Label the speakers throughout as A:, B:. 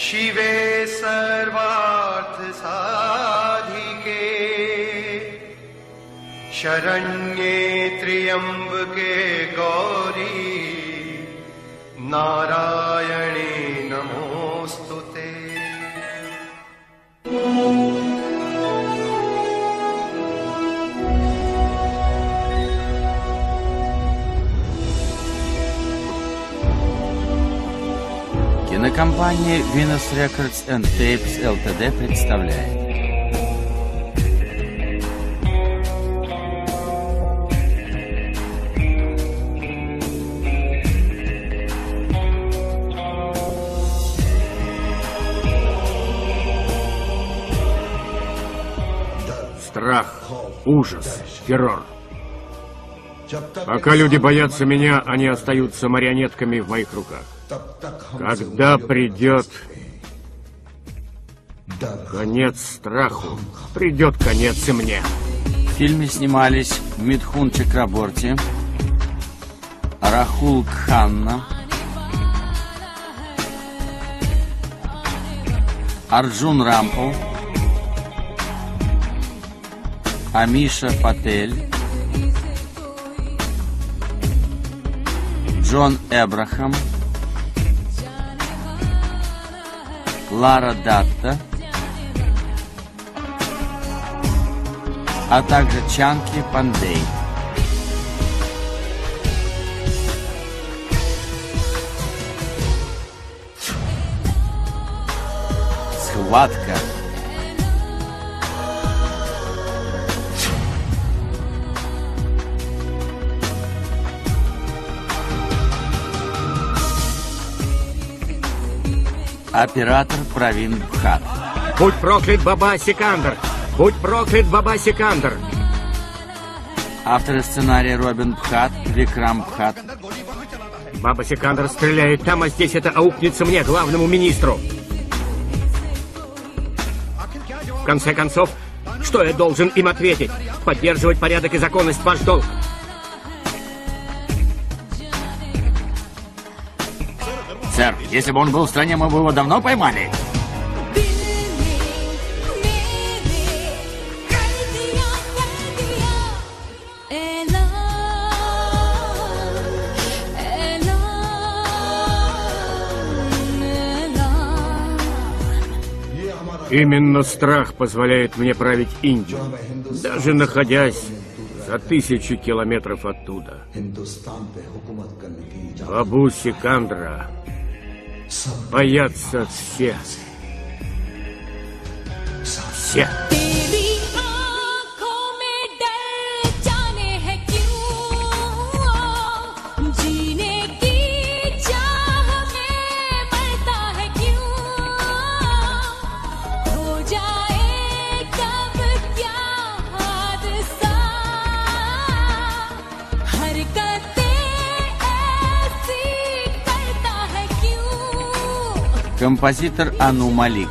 A: शिवे सर्वार्थ साधिके शरण्ये त्र्यंबके गौरी नारायणे नमोस्तुते।
B: Кинокомпания Venus Records and Tapes Ltd представляет.
C: Страх, ужас, террор. Пока люди боятся меня, они остаются марионетками в моих руках. Когда придет конец страху, придет конец и мне.
B: В фильме снимались Митхун Чакраборти, Рахул Кханна, Арджун Рампл, Амиша Патель, Джон Эбрахам, Лара Датта, а также Чанки Пандей. Схватка. Оператор Правин Бхат.
C: Будь проклят Баба Сикандр! Будь проклят Баба Сикандр!
B: Авторы сценария Робин Бхат, Викрам Бхат.
C: Баба Сикандр стреляет там, а здесь это аукнется мне, главному министру. В конце концов, что я должен им ответить? Поддерживать порядок и законность — ваш долг.
B: Сэр, если бы он был в стране, мы бы его давно поймали.
C: Именно страх позволяет мне править Индию, даже находясь за 1000 километров оттуда. Бабу Сикандра боятся все. Все.
B: Композитор Ану Малик.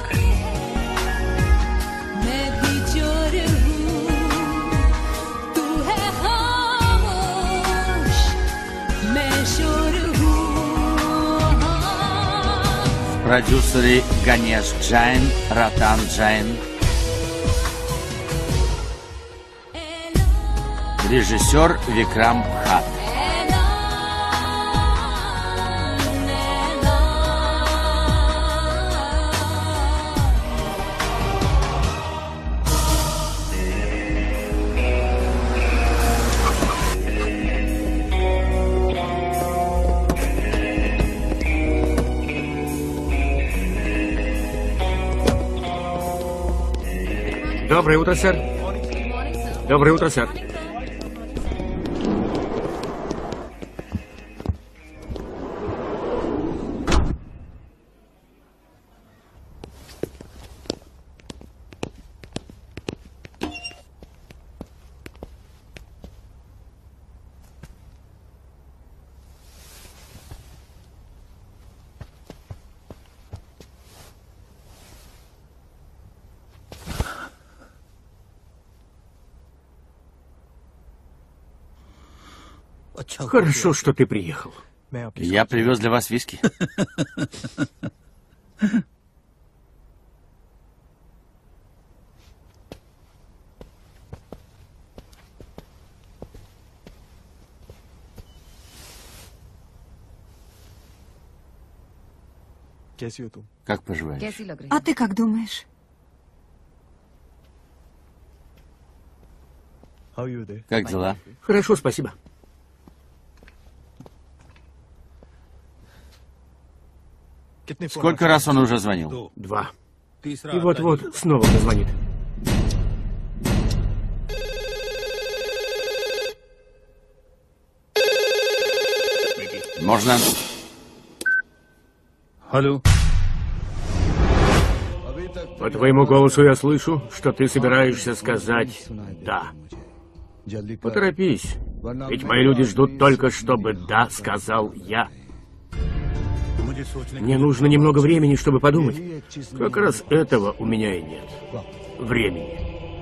B: Продюсеры Ганеш Джайн, Ратан Джайн. Режиссер Викрам Бхат.
C: Доброе утро, сэр. Доброе утро, сэр. Хорошо, что ты приехал.
B: Я привез для вас виски. Как поживаешь?
D: А ты как думаешь?
B: Как дела?
C: Хорошо, спасибо.
B: Сколько раз он уже звонил?
C: 2. И вот-вот снова позвонит.
B: Можно?
E: Алло.
C: По твоему голосу я слышу, что ты собираешься сказать «да». Поторопись, ведь мои люди ждут только, чтобы «да» сказал я. Мне нужно немного времени, чтобы подумать. Как раз этого у меня и нет. Времени.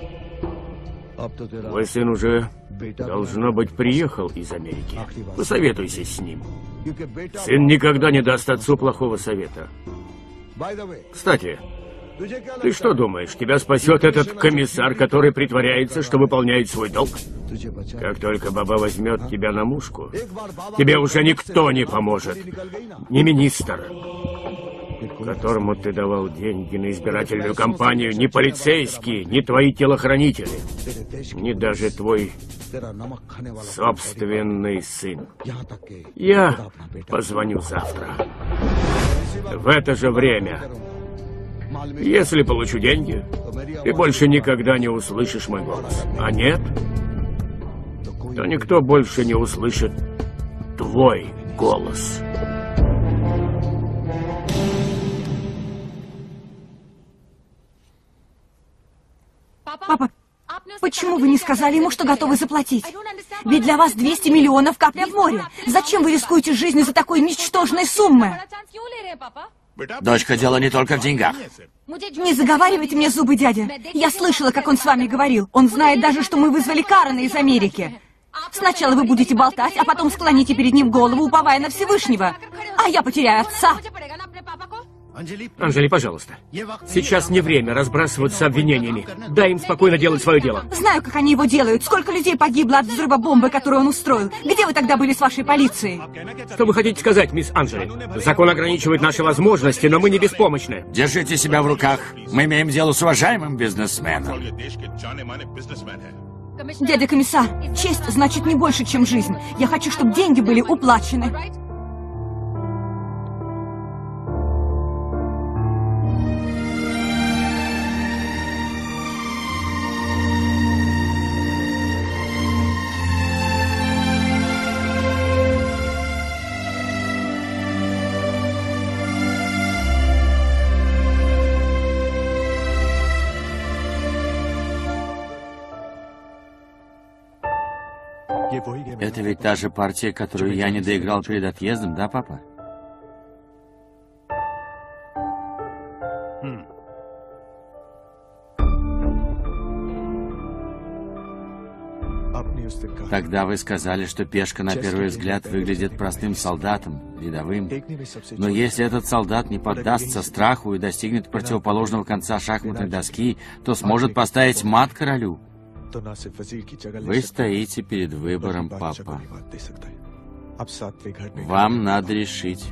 C: Твой сын уже, должно быть, приехал из Америки. Посоветуйся с ним. Сын никогда не даст отцу плохого совета. Кстати, ты что думаешь, тебя спасет этот комиссар, который притворяется, что выполняет свой долг? Как только баба возьмет тебя на мушку, тебе уже никто не поможет. Ни министр, которому ты давал деньги на избирательную кампанию, ни полицейские, ни твои телохранители, ни даже твой собственный сын. Я позвоню завтра. В это же время. Если получу деньги, ты больше никогда не услышишь мой голос. А нет, то никто больше не услышит твой голос.
D: Папа, почему вы не сказали ему, что готовы заплатить? Ведь для вас 200 миллионов капля в море. Зачем вы рискуете жизнью за такой ничтожной суммы?
B: Дочка, дело не только в деньгах.
D: Не заговаривайте мне зубы, дядя. Я слышала, как он с вами говорил. Он знает даже, что мы вызвали Карена из Америки. Сначала вы будете болтать, а потом склоните перед ним голову, уповая на Всевышнего. А я потеряю отца.
C: Анжели, пожалуйста. Сейчас не время разбрасываться обвинениями. Дай им спокойно делать свое дело.
D: Знаю, как они его делают. Сколько людей погибло от взрыва бомбы, которую он устроил. Где вы тогда были с вашей полицией?
C: Что вы хотите сказать, мисс Анжели? Закон ограничивает наши возможности, но мы не беспомощны.
B: Держите себя в руках. Мы имеем дело с уважаемым бизнесменом.
D: Дядя комиссар, честь значит не больше, чем жизнь. Я хочу, чтобы деньги были уплачены.
B: Это ведь та же партия, которую я не доиграл перед отъездом, да, папа? Тогда вы сказали, что пешка на первый взгляд выглядит простым солдатом, рядовым. Но если этот солдат не поддастся страху и достигнет противоположного конца шахматной доски, то сможет поставить мат королю. Вы стоите перед выбором, папа. Вам надо решить,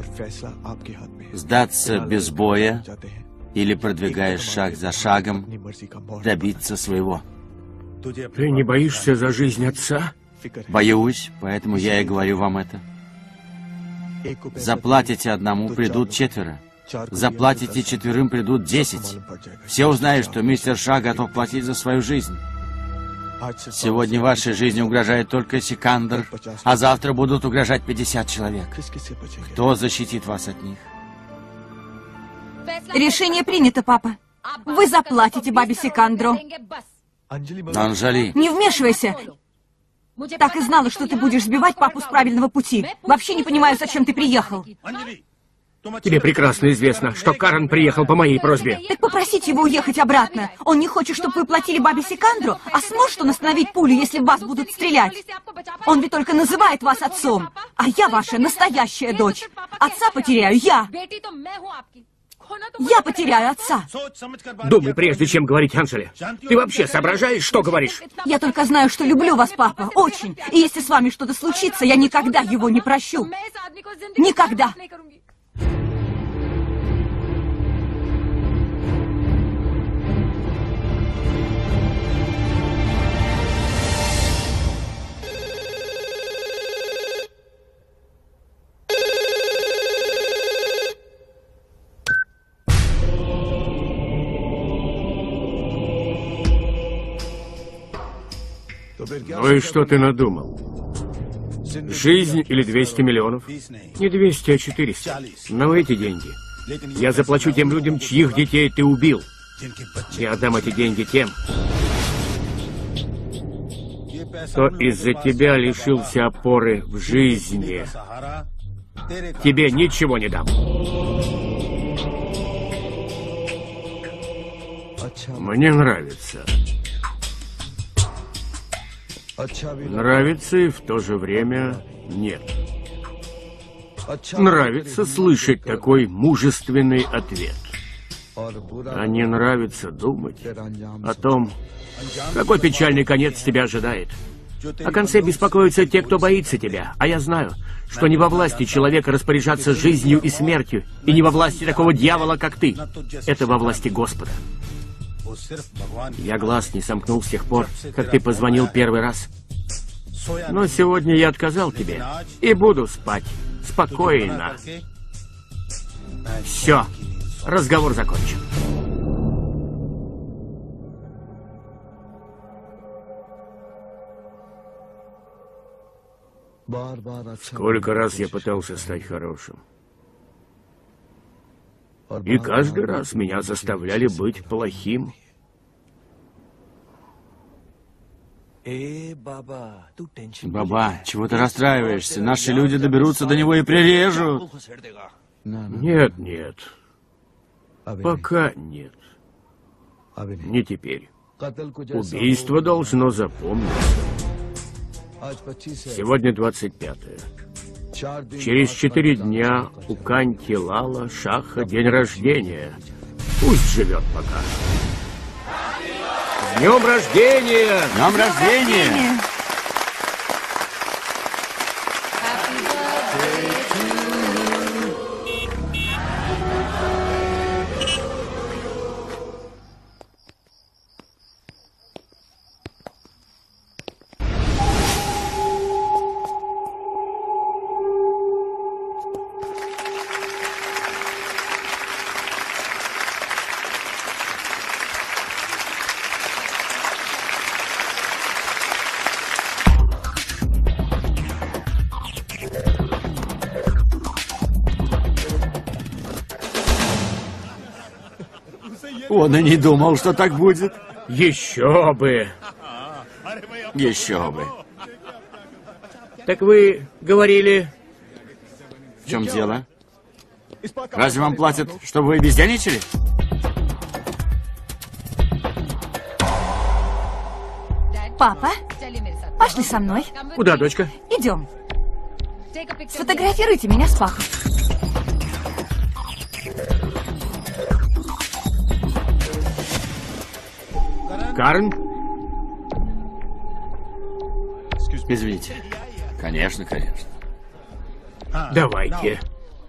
B: сдаться без боя или, продвигаясь шаг за шагом, добиться своего.
C: Ты не боишься за жизнь отца?
B: Боюсь, поэтому я и говорю вам это. Заплатите одному, придут 4. Заплатите 4, придут 10. Все узнают, что мистер Ша готов платить за свою жизнь. Сегодня вашей жизни угрожает только Сикандр, а завтра будут угрожать 50 человек. Кто защитит вас от них?
D: Решение принято, папа. Вы заплатите бабе Сикандру.
B: Анжели,
D: Не вмешивайся. Так и знала, что ты будешь сбивать папу с правильного пути. Вообще не понимаю, зачем ты приехал.
C: Тебе прекрасно известно, что Карен приехал по моей просьбе.
D: Так попросите его уехать обратно. Он не хочет, чтобы вы платили бабе Сикандру, а сможет он остановить пулю, если в вас будут стрелять? Он ведь только называет вас отцом, а я ваша настоящая дочь. Отца потеряю я. Я потеряю отца.
C: Думай, прежде чем говорить, Анжели. Ты вообще соображаешь, что говоришь?
D: Я только знаю, что люблю вас, папа, очень. И если с вами что-то случится, я никогда его не прощу. Никогда.
C: Ну и что ты надумал? Жизнь или 200 миллионов? Не 200, а 400. Но эти деньги я заплачу тем людям, чьих детей ты убил. Я отдам эти деньги тем, кто из-за тебя лишился опоры в жизни. Тебе ничего не дам. Мне нравится. Нравится и в то же время нет. Нравится слышать такой мужественный ответ. А не нравится думать о том, какой печальный конец тебя ожидает. О конце беспокоятся те, кто боится тебя. А я знаю, что не во власти человека распоряжаться жизнью и смертью, и не во власти такого дьявола, как ты. Это во власти Господа. Я глаз не сомкнул с тех пор, как ты позвонил первый раз. Но сегодня я отказал тебе и буду спать спокойно. Все, разговор закончен. Сколько раз я пытался стать хорошим. И каждый раз меня заставляли быть плохим.
B: Баба, чего ты расстраиваешься? Наши люди доберутся до него и прирежут.
C: Нет, нет. Пока нет. Не теперь. Убийство должно запомниться. Сегодня 25-е. Через 4 дня у Канти Лала Шаха день рождения. Пусть живет пока. С днем рождения!
B: С днем рождения! Он и не думал, что так будет.
C: Еще бы!
B: Еще бы.
C: Так вы говорили...
B: В чем дело? Разве вам платят, чтобы вы бездельничали?
D: Папа, пошли со мной.
C: Куда, дочка?
D: Идем. Сфотографируйте меня с папой.
C: Карен?
B: Извините. Конечно, конечно.
C: Давайте.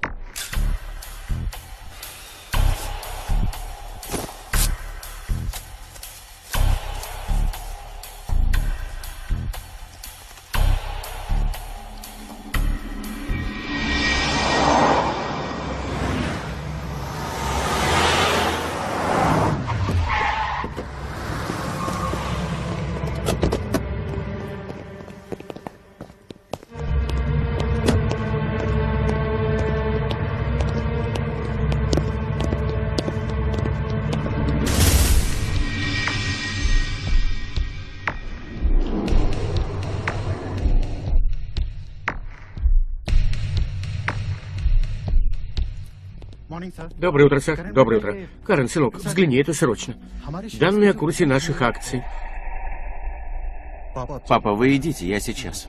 C: Доброе утро, сэр. Доброе утро. Карен, сынок, взгляни, это срочно. Данные о курсе наших акций.
B: Папа, вы идите, я сейчас.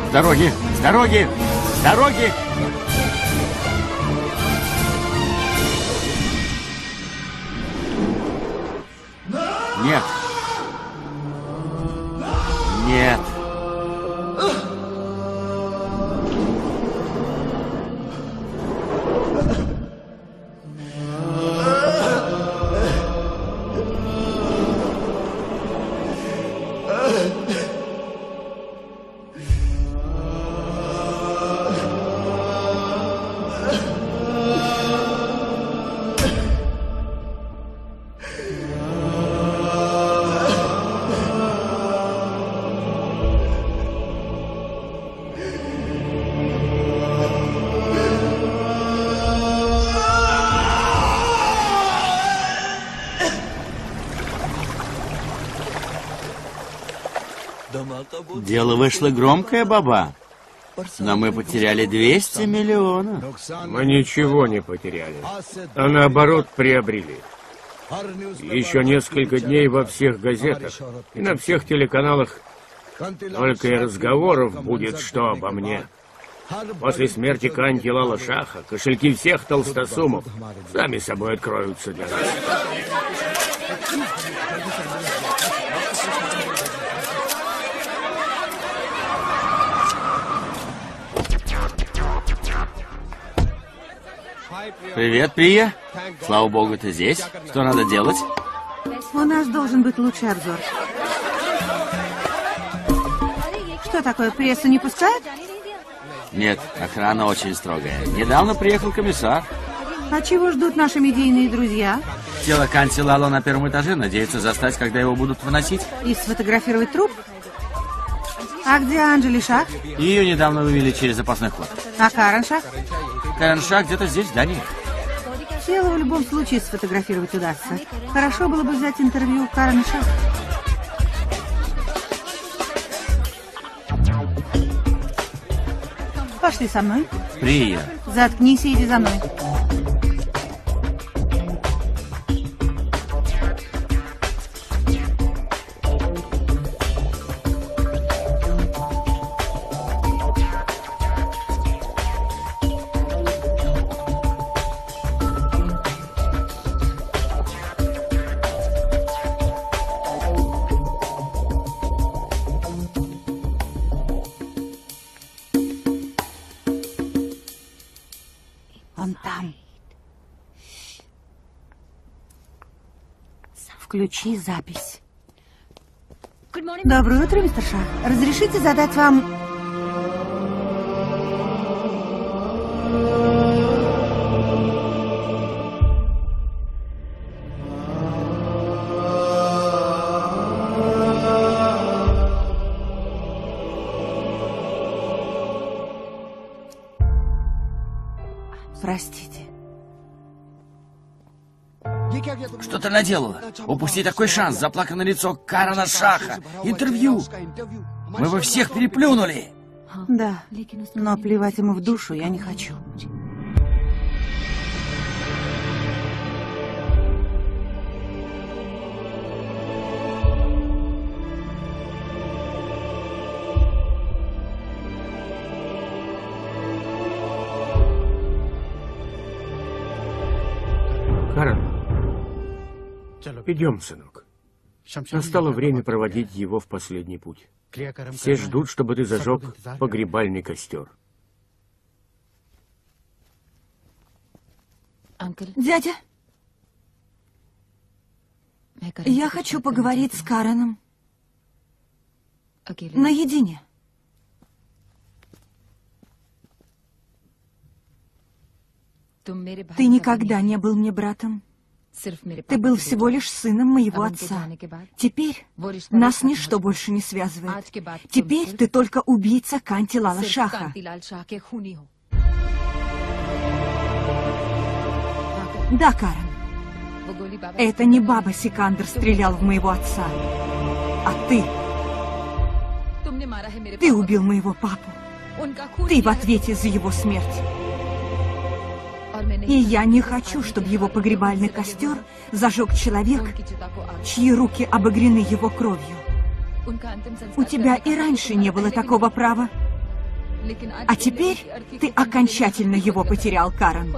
B: С дороги! С дороги! С дороги! Нет! Нет! Дело вышло громкое, баба. Но мы потеряли 200 миллионов.
C: Мы ничего не потеряли, а наоборот приобрели. Еще несколько дней во всех газетах и на всех телеканалах только и разговоров будет, что обо мне. После смерти Канти Лала Шаха кошельки всех толстосумов сами собой откроются для нас.
B: Привет, Прия. Слава богу, ты здесь. Что надо делать?
E: У нас должен быть лучший обзор. Что такое, прессу не пускают?
B: Нет, охрана очень строгая. Недавно приехал комиссар.
E: А чего ждут наши медийные друзья?
B: Тело Канти Лала на первом этаже. Надеются застать, когда его будут выносить.
E: И сфотографировать труп? А где Анджели Шах?
B: Ее недавно вывели через запасной ход.
E: А Карен Шах?
B: Карен Шах где-то здесь, в здании.
E: Тело в любом случае сфотографировать удастся. Хорошо было бы взять интервью у Карен Шах. Пошли со мной.
B: Прия.
E: Заткнись и иди за мной. Он там. Включи запись. Доброе утро, мистер Шах. Разрешите задать вам... Простите.
B: Что ты наделала? Упусти такой шанс. Заплаканное лицо Карена Шаха. Интервью. Мы бы всех переплюнули.
E: Да, но плевать ему в душу я не хочу.
C: Карен, идем, сынок. Настало время проводить его в последний путь. Все ждут, чтобы ты зажег погребальный костер.
D: Дядя, я хочу поговорить с Кареном. Наедине. Ты никогда не был мне братом. Ты был всего лишь сыном моего отца. Теперь нас ничто больше не связывает. Теперь ты только убийца Канти Лала Шаха. Да, Карен. Это не баба Сикандр стрелял в моего отца, а ты. Ты убил моего папу. Ты в ответе за его смерть. И я не хочу, чтобы его погребальный костер зажег человек, чьи руки обогрены его кровью. У тебя и раньше не было такого права. А теперь ты окончательно его потерял, Карен.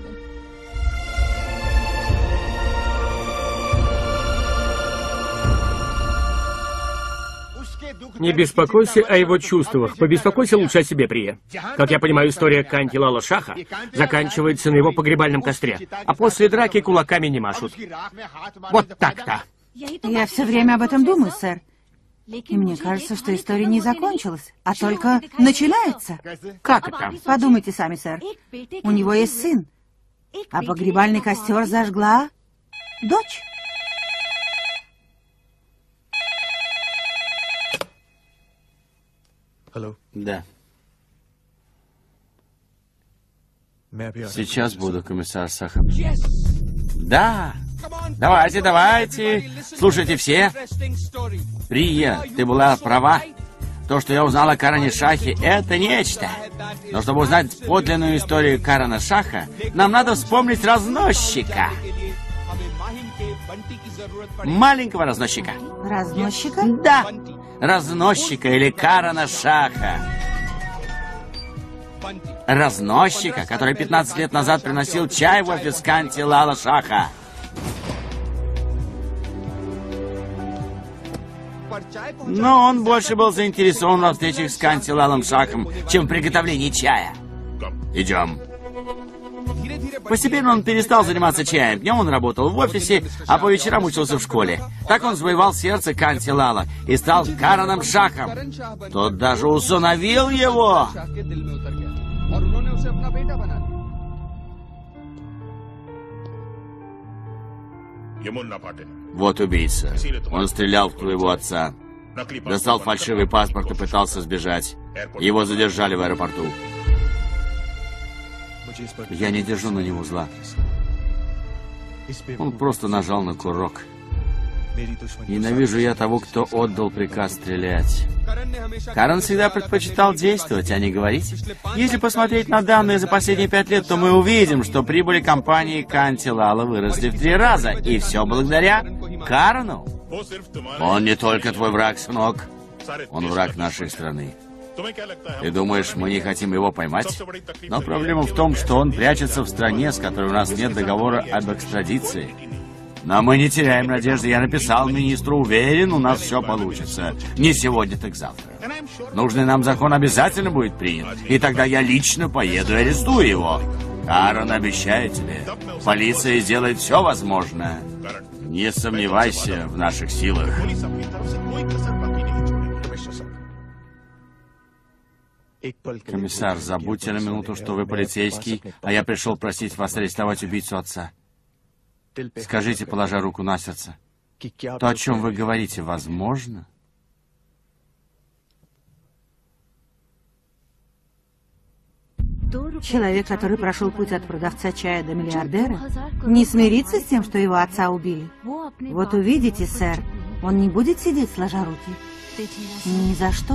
C: Не беспокойся о его чувствах. Побеспокойся лучше о себе, Прия. Как я понимаю, история Канти Лала Шаха заканчивается на его погребальном костре. А после драки кулаками не машут. Вот так-то.
E: Я все время об этом думаю, сэр. И мне кажется, что история не закончилась, а только начинается.
C: Как это?
E: Подумайте сами, сэр. У него есть сын, а погребальный костер зажгла дочь.
B: Да. Сейчас буду, комиссар Сахам. Да! Давайте, давайте! Слушайте все! Прия, ты была права. То, что я узнал о Карене Шахе, это нечто. Но чтобы узнать подлинную историю Карена Шаха, нам надо вспомнить разносчика. Маленького разносчика.
E: Разносчика?
B: Да! Разносчика или Карена Шаха. Разносчика, который 15 лет назад приносил чай в офис Канти Лала Шаха. Но он больше был заинтересован во встречах с Канти Лалом Шахом, чем в приготовлении чая. Идем. Постепенно он перестал заниматься чаем. Днем он работал в офисе, а по вечерам учился в школе. Так он завоевал сердце Канти Лала и стал Кареном Шахом. Тот даже усыновил его. Вот убийца. Он стрелял в твоего отца. Достал фальшивый паспорт и пытался сбежать. Его задержали в аэропорту. Я не держу на него зла. Он просто нажал на курок. Ненавижу я того, кто отдал приказ стрелять. Карен всегда предпочитал действовать, а не говорить. Если посмотреть на данные за последние 5 лет, то мы увидим, что прибыли компании Канти Лала выросли в 3 раза. И все благодаря Карену. Он не только твой враг, сынок. Он враг нашей страны. Ты думаешь, мы не хотим его поймать? Но проблема в том, что он прячется в стране, с которой у нас нет договора об экстрадиции. Но мы не теряем надежды. Я написал министру, уверен, у нас все получится. Не сегодня, так завтра. Нужный нам закон обязательно будет принят. И тогда я лично поеду и арестую его. Карен, обещаю тебе, полиция сделает все возможное. Не сомневайся в наших силах. Комиссар, забудьте на минуту, что вы полицейский, а я пришел просить вас арестовать убийцу отца. Скажите, положа руку на сердце, то, о чем вы говорите, возможно?
E: Человек, который прошел путь от продавца чая до миллиардера, не смирится с тем, что его отца убили. Вот увидите, сэр, он не будет сидеть сложа руки. Ни за что.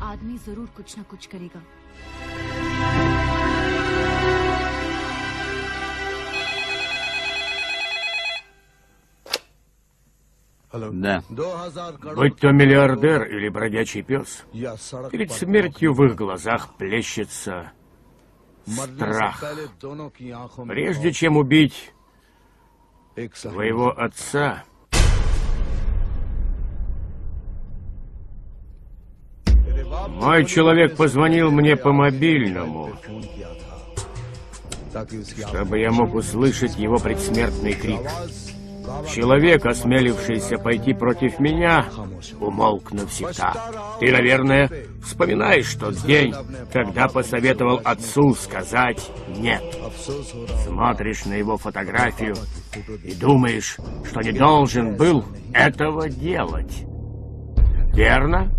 B: Да.
C: Будь то миллиардер или бродячий пес, перед смертью в их глазах плещется страх. Прежде чем убить твоего отца, мой человек позвонил мне по мобильному, чтобы я мог услышать его предсмертный крик. Человек, осмелившийся пойти против меня, умолк навсегда. Ты, наверное, вспоминаешь тот день, когда посоветовал отцу сказать «нет». Смотришь на его фотографию и думаешь, что не должен был этого делать. Верно?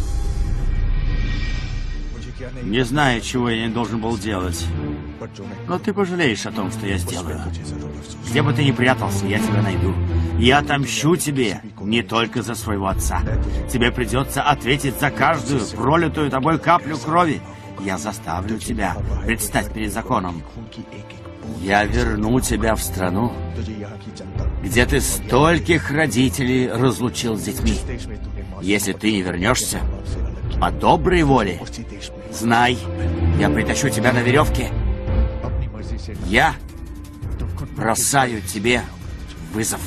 B: Не знаю, чего я не должен был делать. Но ты пожалеешь о том, что я сделаю. Где бы ты ни прятался, я тебя найду. Я отомщу тебе не только за своего отца. Тебе придется ответить за каждую пролитую тобой каплю крови. Я заставлю тебя предстать перед законом. Я верну тебя в страну, где ты стольких родителей разлучил с детьми. Если ты не вернешься по доброй воле, Знай, я притащу тебя на веревке. Я бросаю тебе вызов.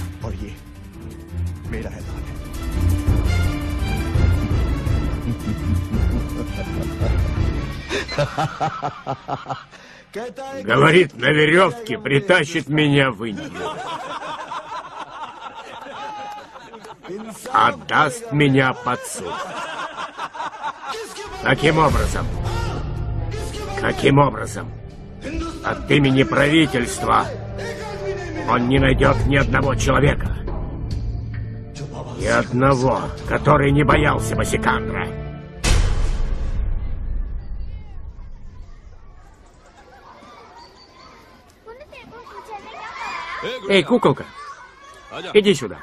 C: Говорит, на веревке притащит меня в Индию. Отдаст меня под суд. Каким образом? Каким образом? От имени правительства он не найдет ни одного человека. Ни одного, который не боялся бы Сикандра. Эй, куколка, иди сюда.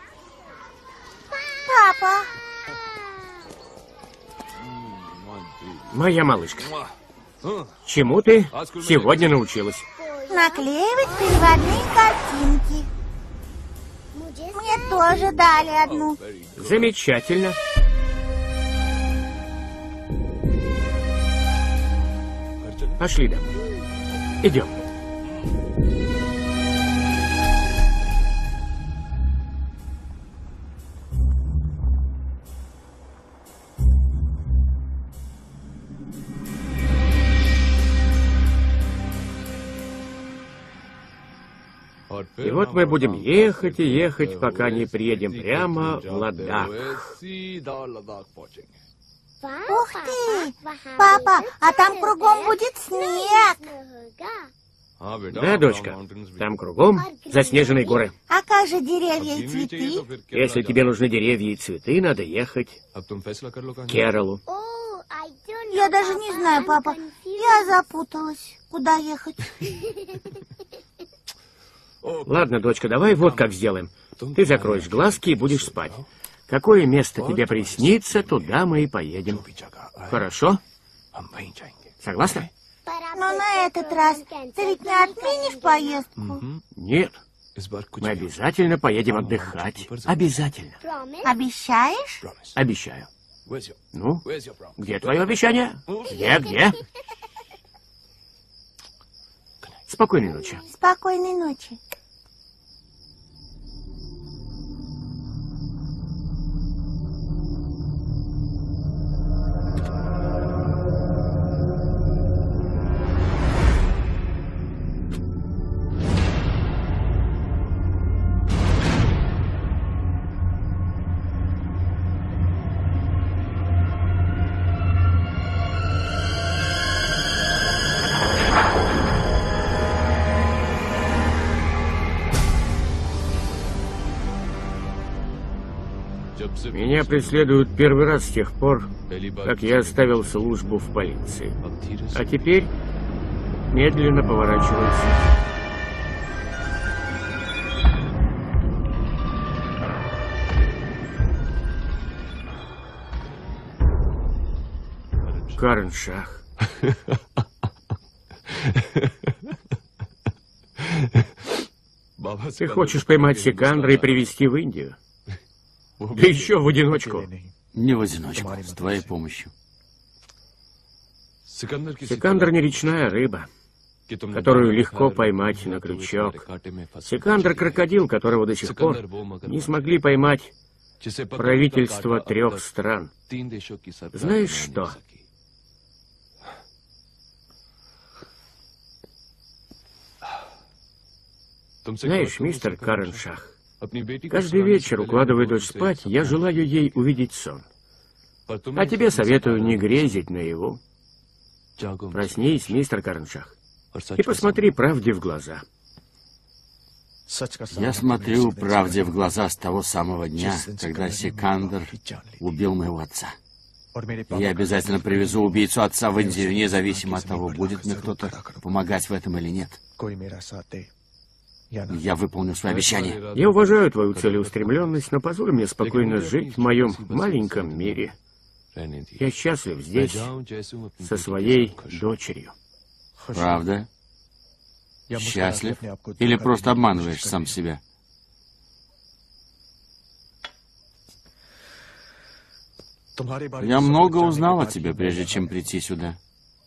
F: Папа.
C: Моя малышка, чему ты сегодня научилась?
F: Наклеивать переводные картинки. Мне тоже дали одну.
C: Замечательно. Пошли домой. Идем. И вот мы будем ехать и ехать, пока не приедем прямо в Ладак.
F: Ух ты! Папа, а там кругом будет снег.
C: Да, дочка, там кругом заснеженные горы.
F: А как же деревья и цветы?
C: Если тебе нужны деревья и цветы, надо ехать к Кералу.
F: Я даже не знаю, папа. Я запуталась. Куда ехать?
C: Ладно, дочка, давай вот как сделаем. Ты закроешь глазки и будешь спать. Какое место тебе приснится, туда мы и поедем. Хорошо? Согласна?
F: Но на этот раз ты ведь не отменишь поездку?
C: Нет. Мы обязательно поедем отдыхать. Обязательно.
F: Обещаешь?
C: Обещаю. Ну, где твое обещание? Где? Спокойной ночи.
F: Спокойной ночи.
C: Меня преследуют первый раз с тех пор, как я оставил службу в полиции. А теперь медленно поворачиваются. Карн-Шах. Ты хочешь поймать Сикандра и привезти в Индию? Да еще в одиночку.
B: Не в одиночку, с твоей помощью.
C: Сикандр не речная рыба, которую легко поймать на крючок. Сикандр — крокодил, которого до сих пор не смогли поймать правительства 3 стран. Знаешь что? Знаешь, мистер Карн-Шах, каждый вечер, укладывая дочь спать, я желаю ей увидеть сон. А тебе советую не грезить наяву. Проснись, мистер Карн-Шах, и посмотри правде в глаза.
B: Я смотрю правде в глаза с того самого дня, когда Сикандр убил моего отца. Я обязательно привезу убийцу отца в Индию, независимо от того, будет мне кто-то помогать в этом или нет. Я выполню свои обещания.
C: Я уважаю твою целеустремленность, но позволь мне спокойно жить в моем маленьком мире. Я счастлив здесь со своей дочерью.
B: Правда? Счастлив? Или просто обманываешь сам себя? Я много узнал о тебе, прежде чем прийти сюда.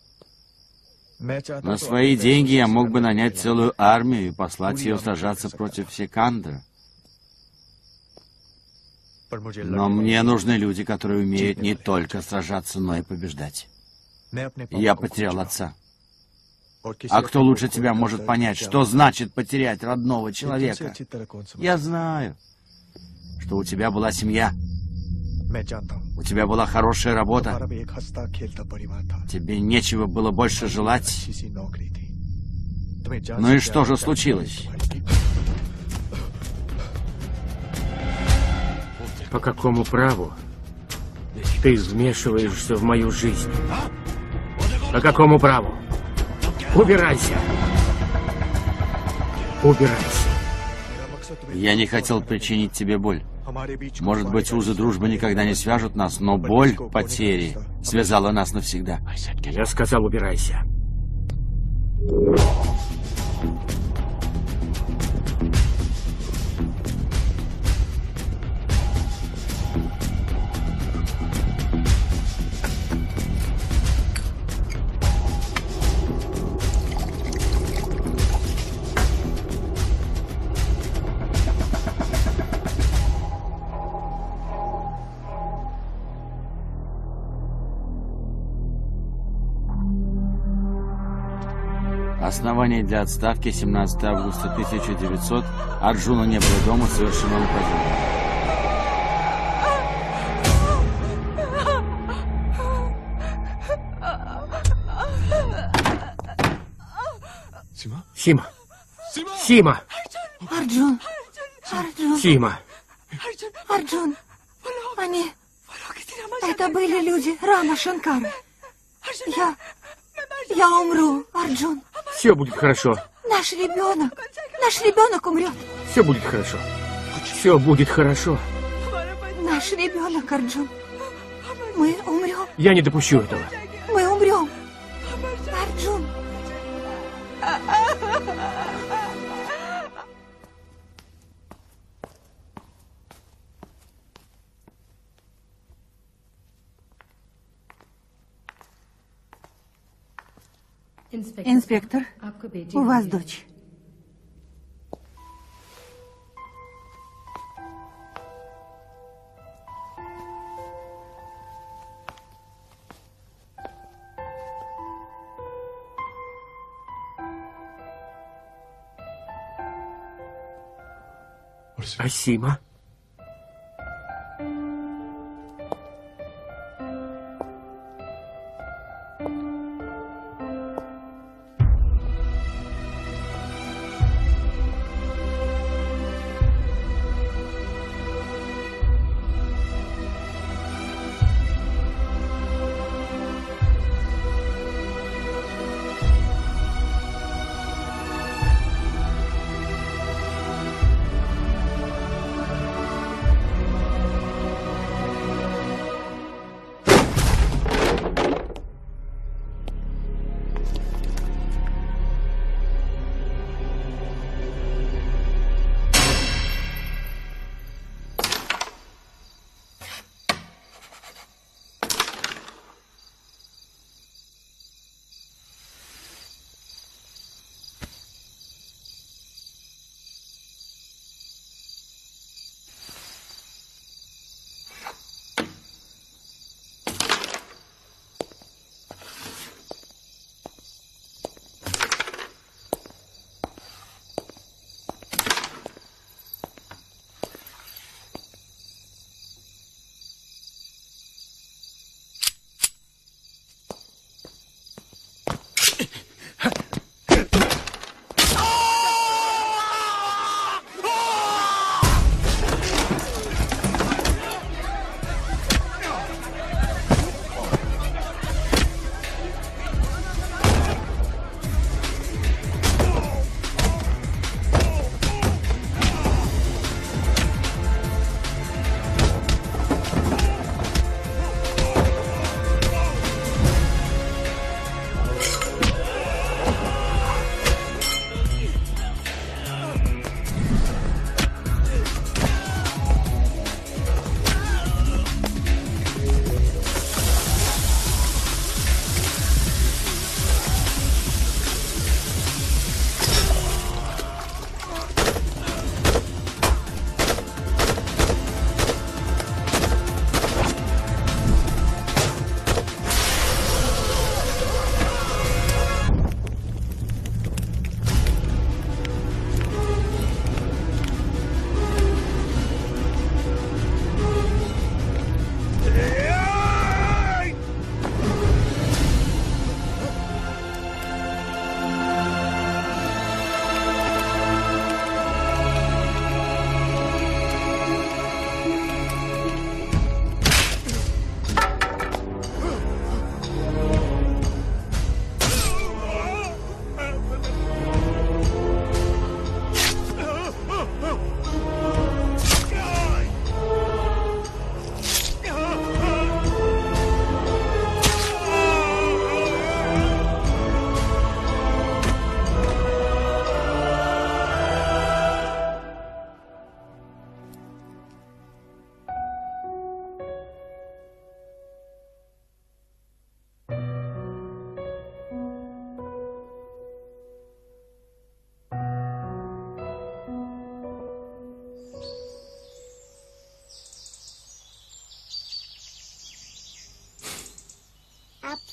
B: На свои деньги я мог бы нанять целую армию и послать ее сражаться против Секандра. Но мне нужны люди, которые умеют не только сражаться, но и побеждать. Я потерял отца. А кто лучше тебя может понять, что значит потерять родного человека? Я знаю, что у тебя была семья, у тебя была хорошая работа, тебе нечего было больше желать. Ну и что же случилось?
C: По какому праву ты вмешиваешься в мою жизнь? По какому праву? Убирайся! Убирайся!
B: Я не хотел причинить тебе боль. Может быть, узы дружбы никогда не свяжут нас, но боль потери связала нас навсегда.
C: Я сказал, убирайся.
B: Основание для отставки 17 августа 1900. Арджуна не было дома, совершено нападение.
C: Сима! Сима!
E: Арджун! Арджун!
C: Сима!
E: Арджун! Они... Это были люди Рама Шанкара. Я умру, Арджун.
C: Все будет хорошо.
E: Наш ребенок умрет.
C: Все будет хорошо. Все будет хорошо.
E: Наш ребенок, Арджун. Мы умрем.
C: Я не допущу этого.
E: Мы умрем. Арджун. Инспектор, у вас дочь.
C: А Сима?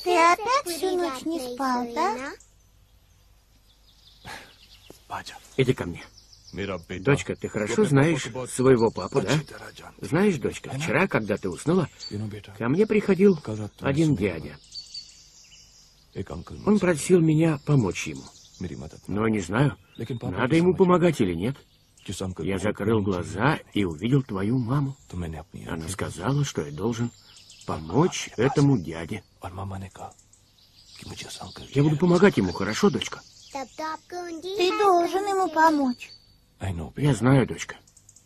F: Ты опять всю ночь не спал, да?
C: Иди ко мне. Дочка, ты хорошо знаешь своего папу, да? Знаешь, дочка, вчера, когда ты уснула, ко мне приходил один дядя. Он просил меня помочь ему. Но не знаю, надо ему помогать или нет. Я закрыл глаза и увидел твою маму. Она сказала, что я должен помочь этому дяде. Я буду помогать ему, хорошо, дочка?
F: Ты должен ему помочь.
C: Я знаю, дочка.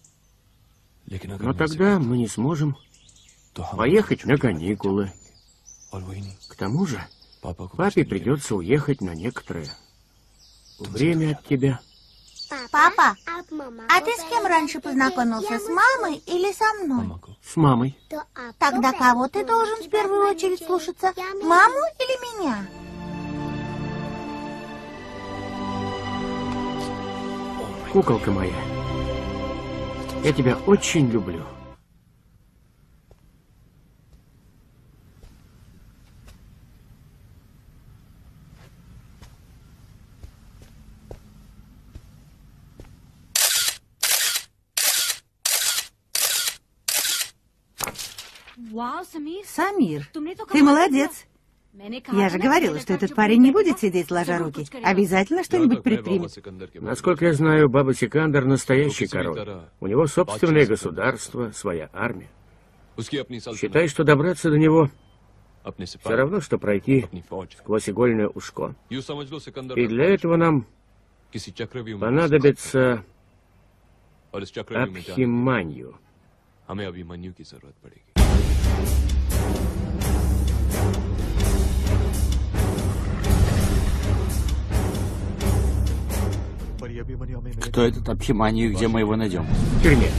C: Но тогда мы не сможем поехать на каникулы. К тому же, папе придется уехать на некоторое время от тебя.
F: Папа, а ты с кем раньше познакомился, с мамой или со мной?
C: С мамой.
F: Тогда кого ты должен в первую очередь слушаться, маму или меня?
C: Куколка моя, я тебя очень люблю.
E: Самир, ты молодец. Я же говорила, что этот парень не будет сидеть сложа руки. Обязательно что-нибудь предпримет.
C: Насколько я знаю, Баба Сикандер настоящий король. У него собственное государство, своя армия. Считай, что добраться до него все равно, что пройти сквозь игольное ушко. И для этого нам понадобится Абхиманью.
B: Кто этот Абхиманью и где мы его найдем?
C: В тюрьме.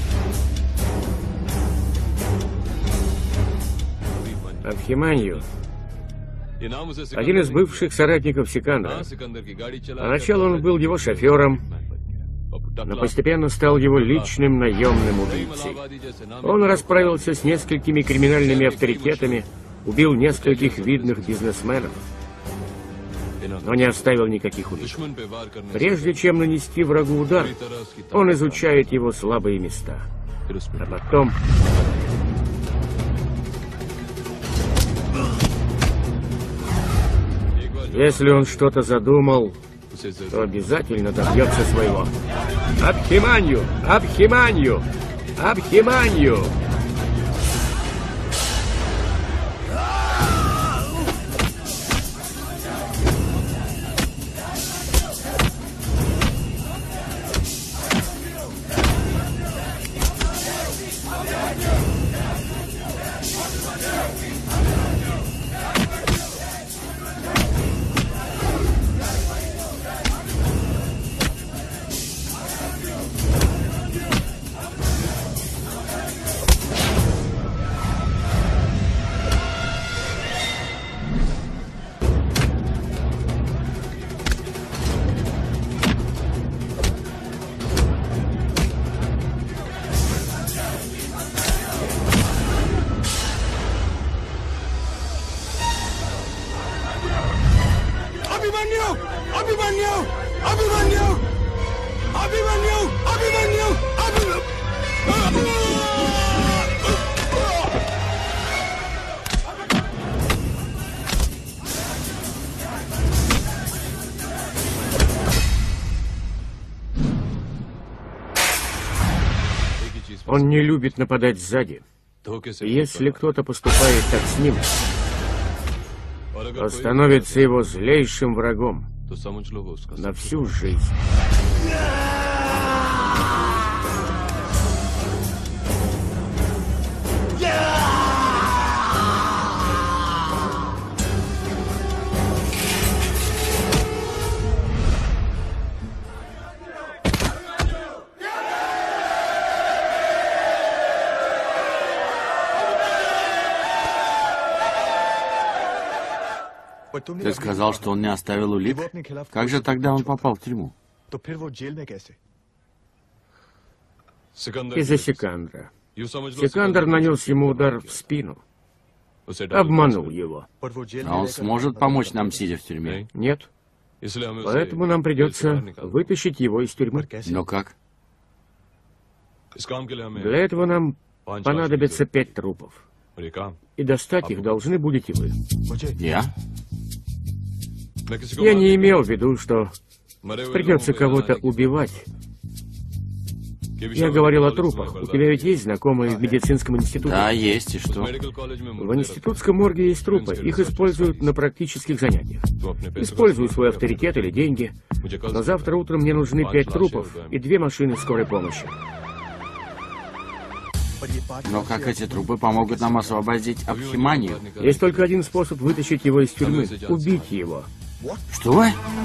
C: Абхиманью — один из бывших соратников Сикандера. Поначалу он был его шофером, но постепенно стал его личным наемным убийцей. Он расправился с несколькими криминальными авторитетами, убил нескольких видных бизнесменов, но не оставил никаких улик. Прежде чем нанести врагу удар, он изучает его слабые места. А потом... Если он что-то задумал, то обязательно добьется своего. Абхиманью! Абхиманью! Абхиманью! Он не любит нападать сзади. Если кто-то поступает так с ним, то становится его злейшим врагом на всю жизнь.
B: Ты сказал, что он не оставил улик? Как же тогда он попал в тюрьму?
C: Из-за Сикандра. Сикандр нанес ему удар в спину. Обманул его.
B: А он сможет помочь нам, сидя в тюрьме?
C: Нет. Поэтому нам придется вытащить его из тюрьмы.
B: Но как?
C: Для этого нам понадобится 5 трупов. И достать их должны будете вы.
B: Я?
C: Я не имел в виду, что придется кого-то убивать. Я говорил о трупах. У тебя ведь есть знакомые в медицинском институте?
B: Да, есть. И что?
C: В институтском морге есть трупы. Их используют на практических занятиях. Использую свой авторитет или деньги. Но завтра утром мне нужны 5 трупов и 2 машины скорой помощи.
B: Но как эти трупы помогут нам освободить Абхиманию?
C: Есть только один способ вытащить его из тюрьмы. Убить его.
B: Что?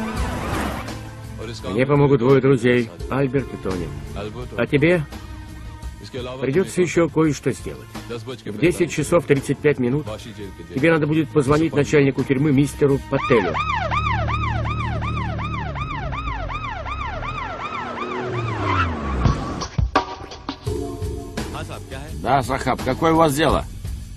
C: Мне помогут 2 друзей, Альберт и Тони. А тебе придется еще кое-что сделать. В 10 часов 35 минут тебе надо будет позвонить начальнику тюрьмы мистеру Пателю.
B: Да, Сахаб, какое у вас дело?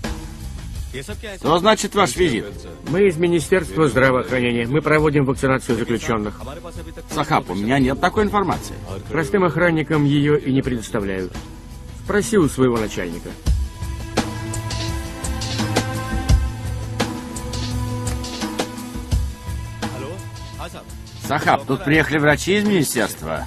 B: Что значит ваш визит?
C: Мы из Министерства здравоохранения. Мы проводим вакцинацию заключенных.
B: Сахаб, у меня нет такой информации.
C: Простым охранникам ее и не предоставляют. Спроси у своего начальника.
B: Сахаб, тут приехали врачи из министерства.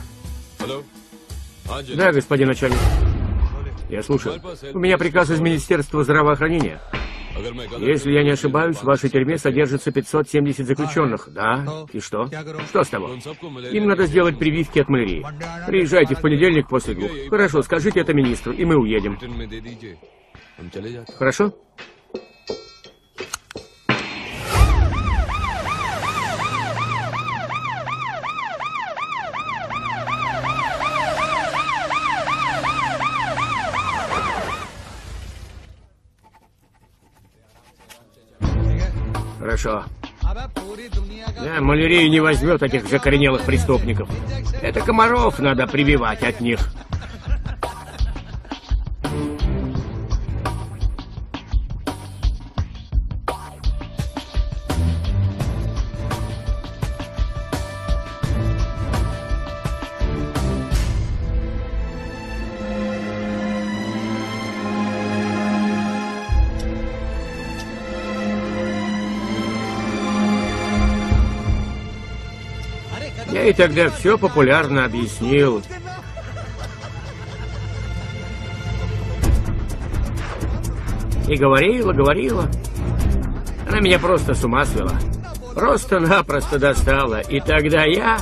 C: Да, господин начальник. Я слушаю. У меня приказ из Министерства здравоохранения. Если я не ошибаюсь, в вашей тюрьме содержится 570 заключенных. Да? И что? Что с того? Им надо сделать прививки от малярии. Приезжайте в понедельник после 2. Хорошо, скажите это министру, и мы уедем. Хорошо? Хорошо. Да, малярия не возьмет этих закоренелых преступников. Это комаров надо прививать от них. Я ей тогда все популярно объяснил. И говорила. Она меня просто с ума свела. Просто-напросто достала. И тогда я...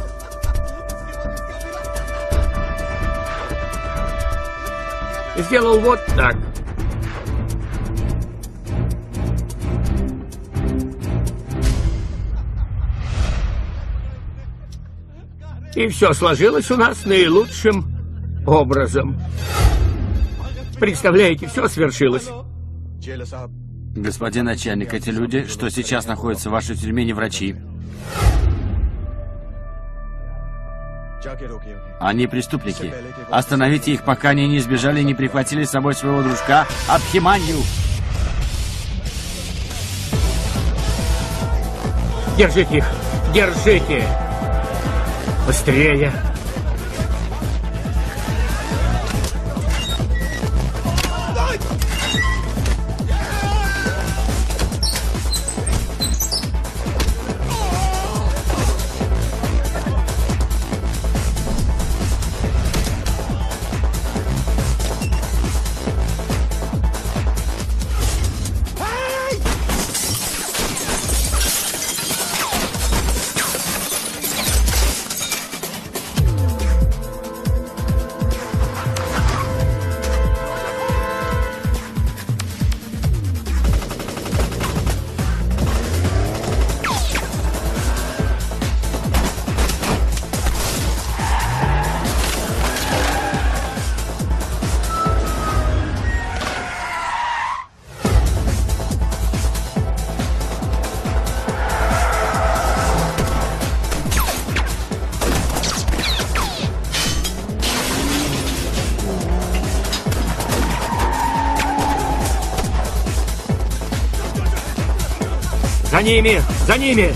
C: сделал вот так. И все сложилось у нас наилучшим образом. Представляете, все свершилось.
B: Господин начальник, эти люди, что сейчас находятся в вашей тюрьме, не врачи. Они преступники. Остановите их, пока они не сбежали и не прихватили с собой своего дружка Абхиманию.
C: Держите их! Держите! Быстрее! За ними! За ними!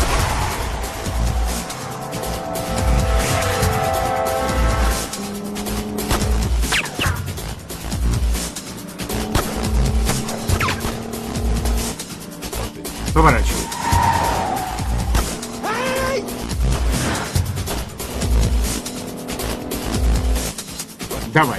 C: Поворачивай. Давай.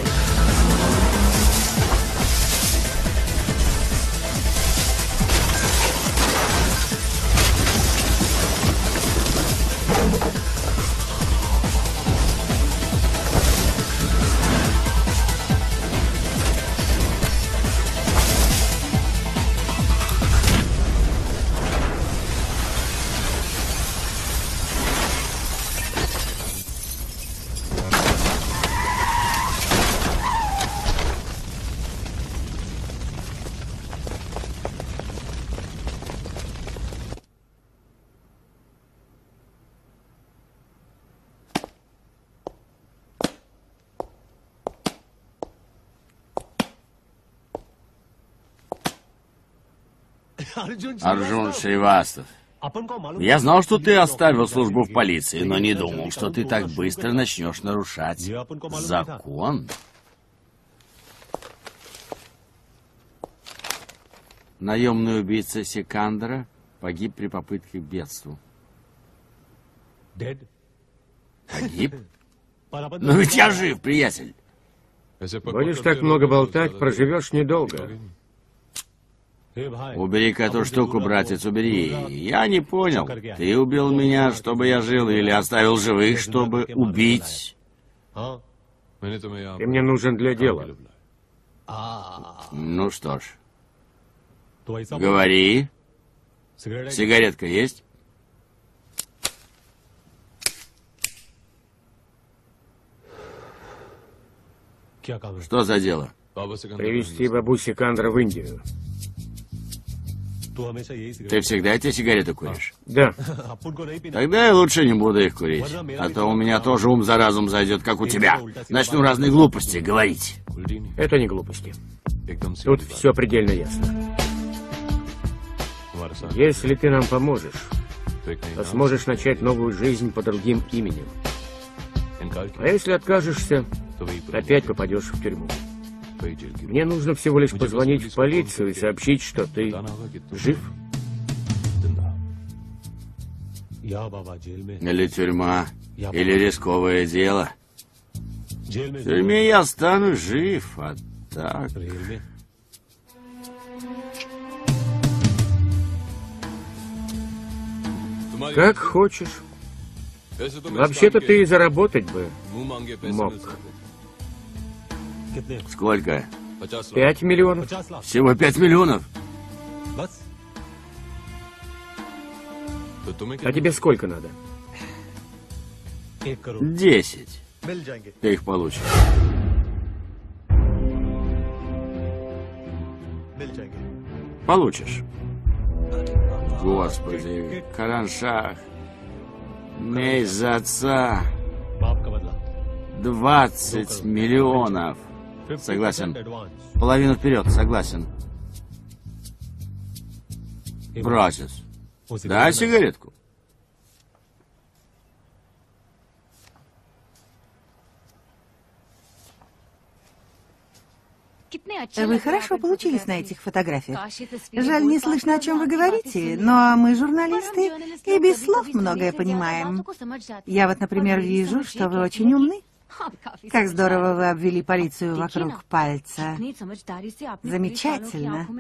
B: Арджун Шривастав, я знал, что ты оставил службу в полиции, но не думал, что ты так быстро начнешь нарушать закон. Наемный убийца Сикандера погиб при попытке к бегству. Погиб? Но ведь я жив, приятель.
C: Будешь так много болтать, проживешь недолго.
B: Убери-ка эту штуку, братец, убери. Я не понял. Ты убил меня, чтобы я жил, или оставил живых, чтобы убить?
C: Ты мне нужен для дела.
B: Ну что ж. Говори. Сигаретка есть? Что за дело?
C: Привезти бабу Сикандера в Индию.
B: Ты всегда эти сигареты куришь?
C: Да.
B: Тогда я лучше не буду их курить. А то у меня тоже ум за разум зайдет, как у тебя. Начну разные глупости говорить.
C: Это не глупости. Тут все предельно ясно. Если ты нам поможешь, то сможешь начать новую жизнь под другим именем. А если откажешься, опять попадешь в тюрьму. Мне нужно всего лишь позвонить в полицию и сообщить, что ты жив.
B: Или тюрьма, или рисковое дело. В тюрьме я стану жив, а так...
C: Как хочешь. Вообще-то ты и заработать бы мог.
B: Сколько?
C: 5 миллионов.
B: Всего 5 миллионов?
C: А тебе сколько надо?
B: 10. Ты их получишь. Получишь. Господи, Караншах. Мей за отца. 20 миллионов. Согласен. Половину вперед, согласен. Братец. Дай сигаретку.
E: Вы хорошо получились на этих фотографиях. Жаль, не слышно, о чем вы говорите, но мы, журналисты, и без слов многое понимаем. Я вот, например, вижу, что вы очень умны. Как здорово вы обвели полицию вокруг пальца. Замечательно.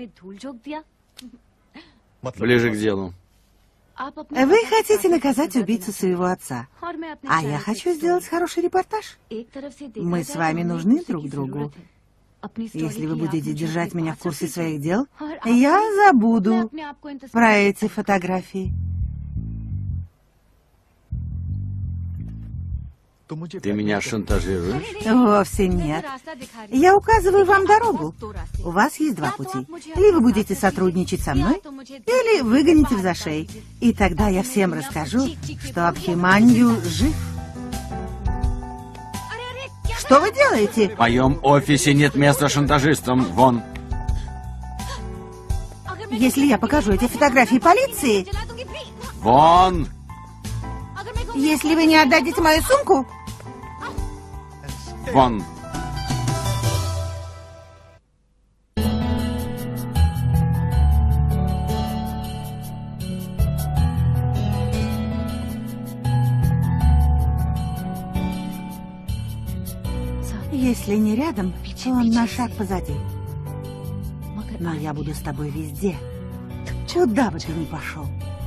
B: Ближе к делу.
E: Вы хотите наказать убийцу своего отца, а я хочу сделать хороший репортаж. Мы с вами нужны друг другу. Если вы будете держать меня в курсе своих дел, я забуду про эти фотографии.
B: Ты меня шантажируешь?
E: Вовсе нет. Я указываю вам дорогу. У вас есть два пути. Или вы будете сотрудничать со мной, или выгоните в зашей. И тогда я всем расскажу, что Абхиманью жив. Что вы делаете?
B: В моем офисе нет места шантажистам. Вон.
E: Если я покажу эти фотографии полиции,
B: Вон!
E: если вы не отдадите мою сумку,
B: Вон!
E: если не рядом, то он на шаг позади. Но я буду с тобой везде. Куда бы ты ни пошел.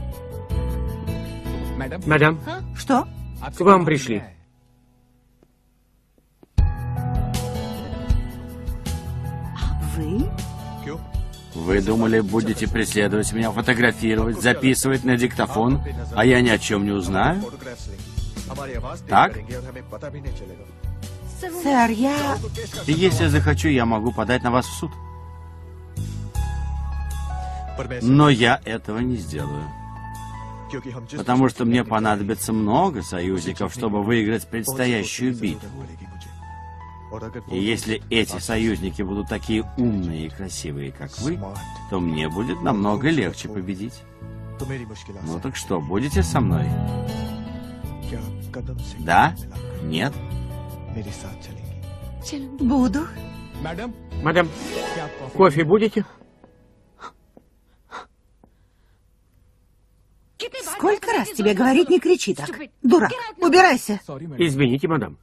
C: Мадам,
E: Что?
C: к вам пришли.
E: Вы?
B: Вы думали, будете преследовать меня, фотографировать, записывать на диктофон, а я ни о чем не узнаю? Так?
E: Сэр, я...
B: И если захочу, я могу подать на вас в суд. Но я этого не сделаю. Потому что мне понадобится много союзников, чтобы выиграть предстоящую битву. И если эти союзники будут такие умные и красивые, как вы, то мне будет намного легче победить. Ну так что, будете со мной? Да? Нет?
E: Буду.
C: Мадам, кофе будете?
E: Сколько раз тебе говорить, не кричи так? Дурак, убирайся.
C: Извините, мадам.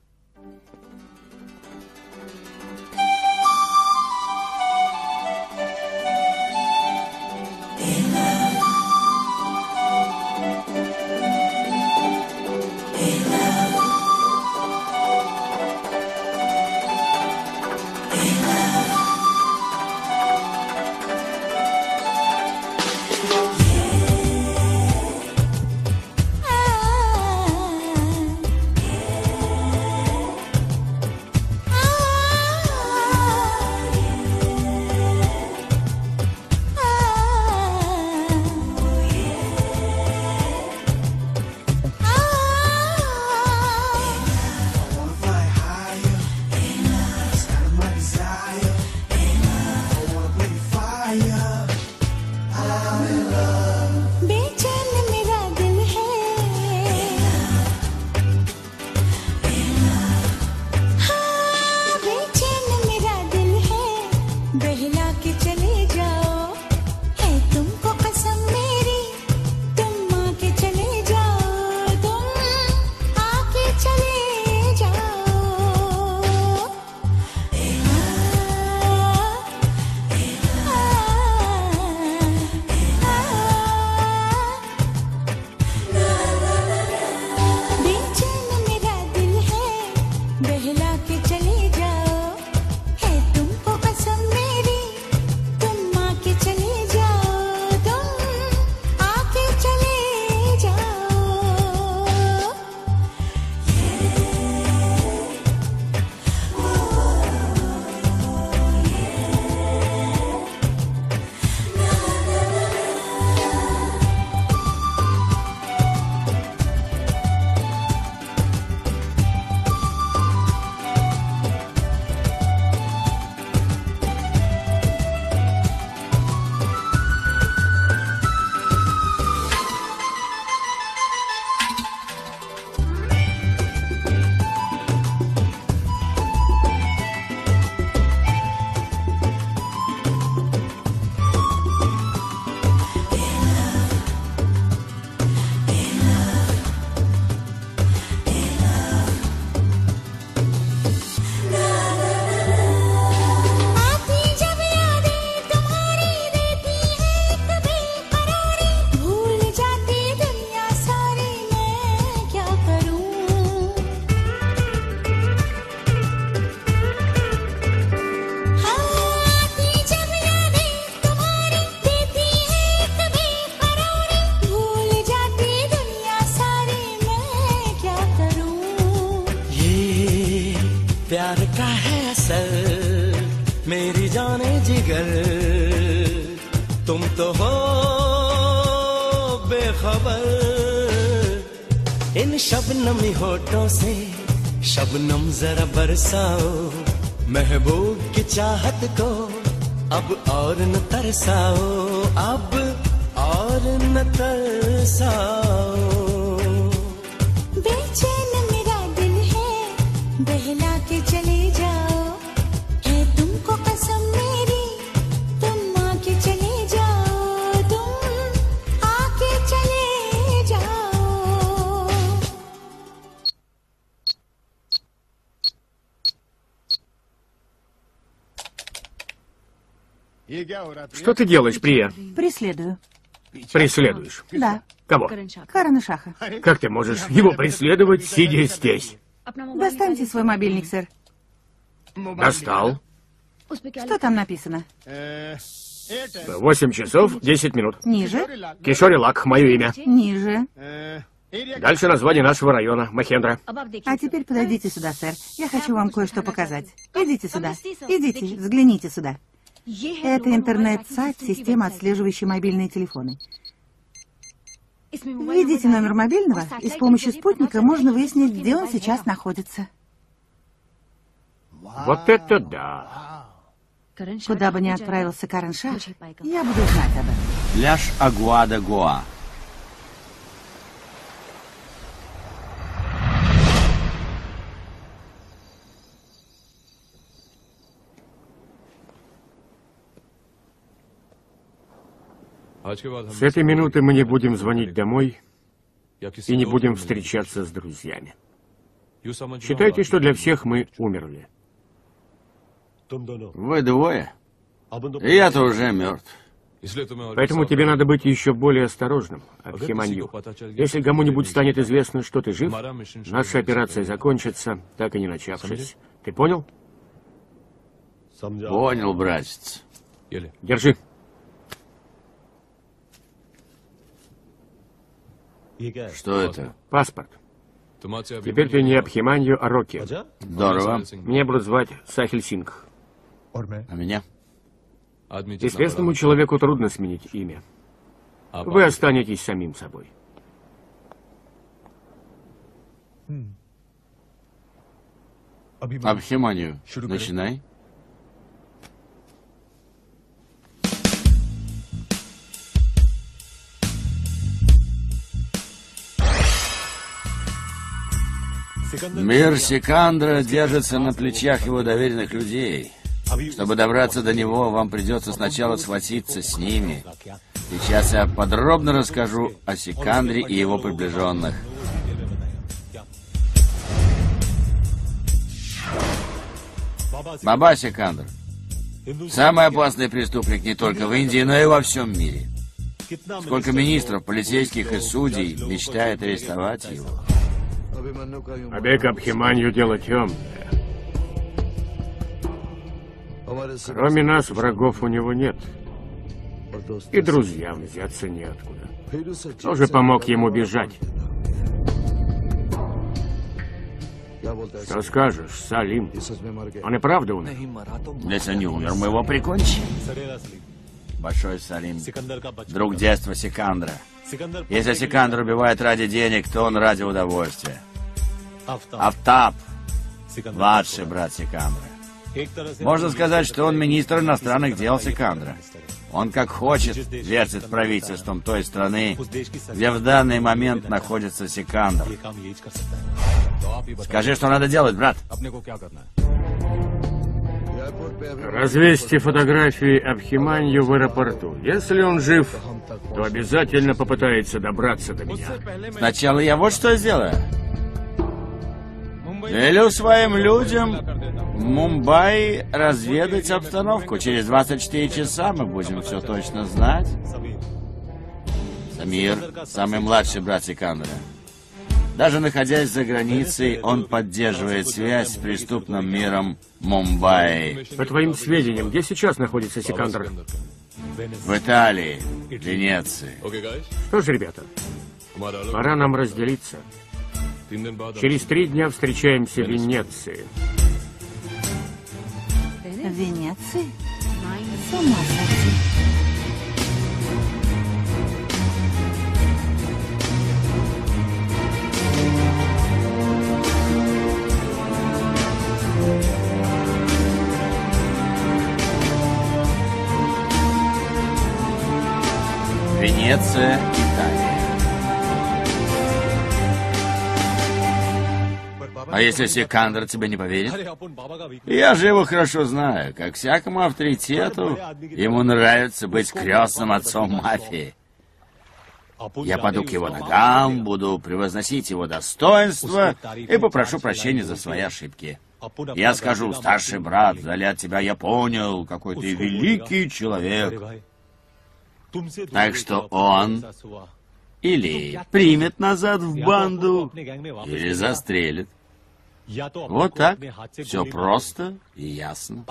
G: प्यार का है असर मेरी जाने जिगर तुम तो हो बेखबर इन शबनमी होठों से शबनम जरा बरसाओ महबूब की चाहत को अब और न तरसाओ, अब और न तरसाओ।
H: बेचैन मेरा दिल है, बहला के चले जाओ, है तुमको कसम मेरी, तुम आके चले जाओ, तुम आके चले जाओ।
C: Что ты делаешь, Прия?
E: Преследую.
C: Преследуешь?
E: Да,
C: Кого?
E: Карена Шаха.
C: Как ты можешь его преследовать, сидя здесь?
E: Достаньте свой мобильник, сэр.
C: Достал.
E: Что там написано?
C: 8 часов 10 минут.
E: Ниже,
C: Кишори Лак, мое имя.
E: ниже.
C: Дальше название нашего района, Махендра.
E: А теперь подойдите сюда, сэр. Я хочу вам кое-что показать. Идите сюда. Идите, взгляните сюда. Это интернет-сайт, система, отслеживающая мобильные телефоны. Введите номер мобильного, и с помощью спутника можно выяснить, где он сейчас находится.
C: Вот это да.
E: Куда бы ни отправился Карен Шах, я буду знать об этом.
B: Пляж Агуада-Гоа.
C: С этой минуты мы не будем звонить домой и не будем встречаться с друзьями. Считайте, что для всех мы умерли.
B: Вы двое? И я-то уже мертв.
C: Поэтому тебе надо быть еще более осторожным, Абхиманью. Если кому-нибудь станет известно, что ты жив, наша операция закончится, так и не начавшись. Ты понял?
B: Понял, братец.
C: Держи.
B: Что это?
C: Паспорт. Теперь ты не Абхиманью, а Рокки.
B: Здорово.
C: Меня будут звать Сахиль Сингх.
B: А меня?
C: Известному человеку трудно сменить имя. Вы останетесь самим собой.
B: Абхиманию. Начинай. Мир Сикандра держится на плечах его доверенных людей. Чтобы добраться до него, вам придется сначала схватиться с ними. Сейчас я подробно расскажу о Сикандре и его приближенных. Баба Сикандр. Самый опасный преступник не только в Индии, но и во всем мире. Сколько министров, полицейских и судей мечтает арестовать его.
C: Побег Абхиманью дело темное. Кроме нас, врагов у него нет. И друзьям взяться неоткуда. Тоже помог ему бежать. Что скажешь, Салим? Он и правда умер?
B: Если не умер, мы его прикончим. Большой Салим, друг детства Сикандра. Если Сикандр убивает ради денег, то он ради удовольствия. Афтаб, младший брат Сикандра. Можно сказать, что он министр иностранных дел Сикандра. Он как хочет вертит правительством той страны, где в данный момент находится Сикандр. Скажи, что надо делать, брат.
C: Развесьте фотографии Абхиманью в аэропорту. Если он жив, то обязательно попытается добраться до меня.
B: Сначала я вот что сделаю. Велю своим людям в Мумбаи разведать обстановку. Через 24 часа мы будем все точно знать. Самир, самый младший брат Сикандра. Даже находясь за границей, он поддерживает связь с преступным миром Мумбаи.
C: По твоим сведениям, где сейчас находится Сикандр?
B: В Италии, Венеции.
C: Что ж, ребята, пора нам разделиться. Через 3 дня встречаемся в Венеции.
E: В Венеции? С ума сойти.
B: Венеция, Италия. А если Сикандр тебе не поверит? Я же его хорошо знаю. Как всякому авторитету, ему нравится быть крестным отцом мафии. Я паду к его ногам, буду превозносить его достоинство и попрошу прощения за свои ошибки. Я скажу: старший брат, вдали от тебя я понял, какой ты великий человек. Так что он или примет назад в банду, или застрелит. Вот так. Все просто и ясно.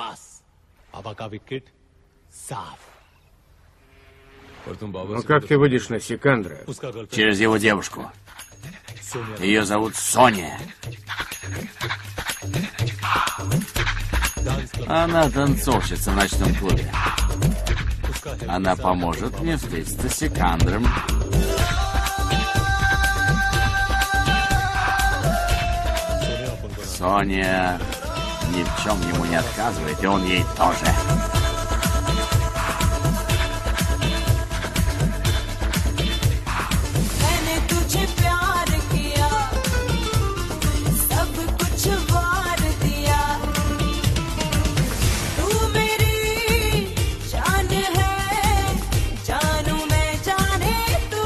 C: Ну как ты выйдешь на Сикандра?
B: Через его девушку. Ее зовут Соня. Она танцовщица в ночном клубе. Она поможет мне встретиться с Сикандром. Соня ни в чем ему не отказывает, и он ей тоже.
H: मैंने तुझे प्यार किया, सब कुछ वार दिया, तू मेरी जान है, जानू मैं जाने तू।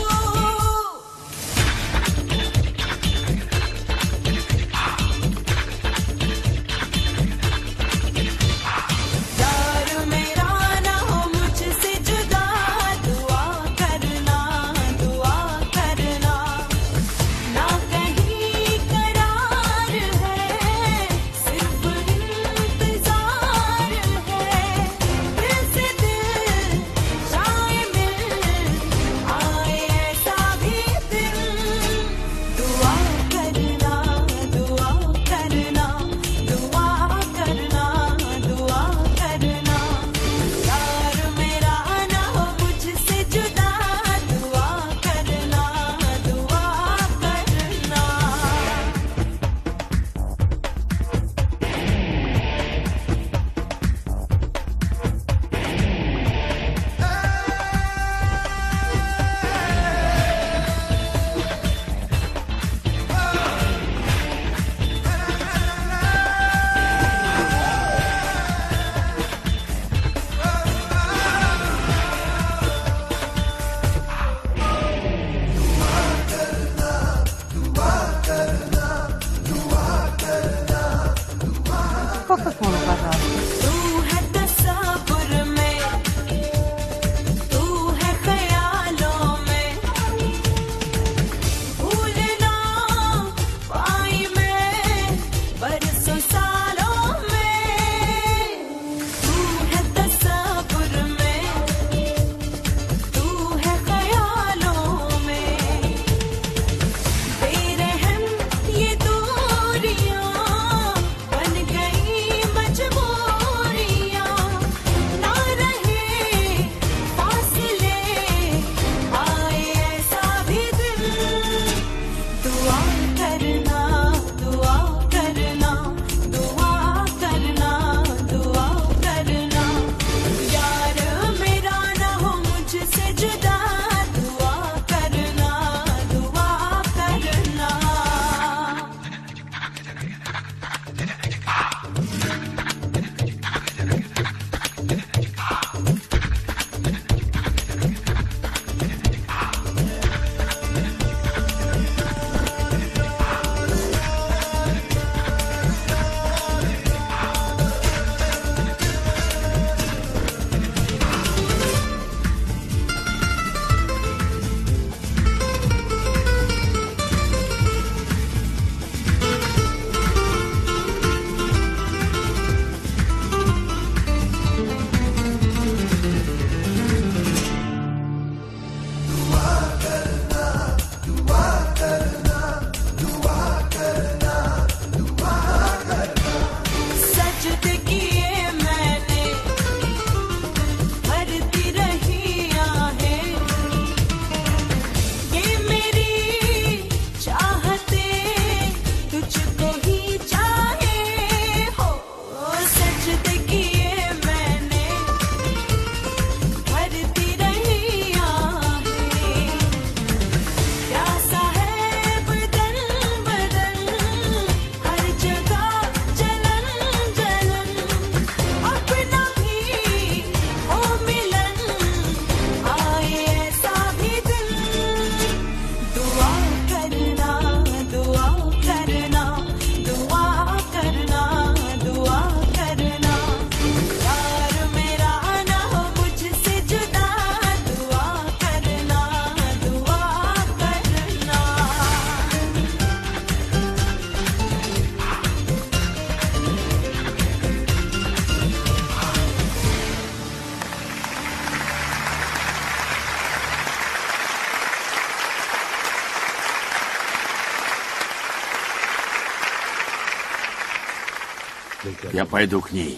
H: यार
B: Я пойду к ней.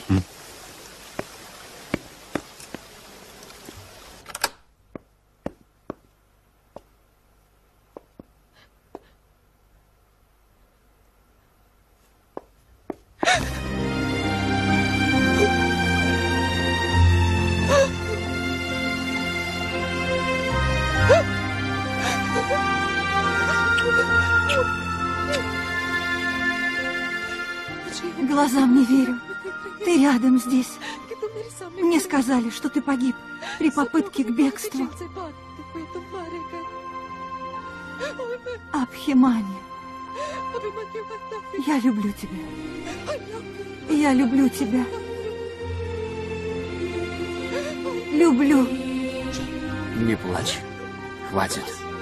D: Глазам не верю. Ты рядом здесь. Мне сказали, что ты погиб при попытке к бегству. Абхимани, я люблю тебя. Я люблю тебя. Люблю.
B: Не плачь. Хватит.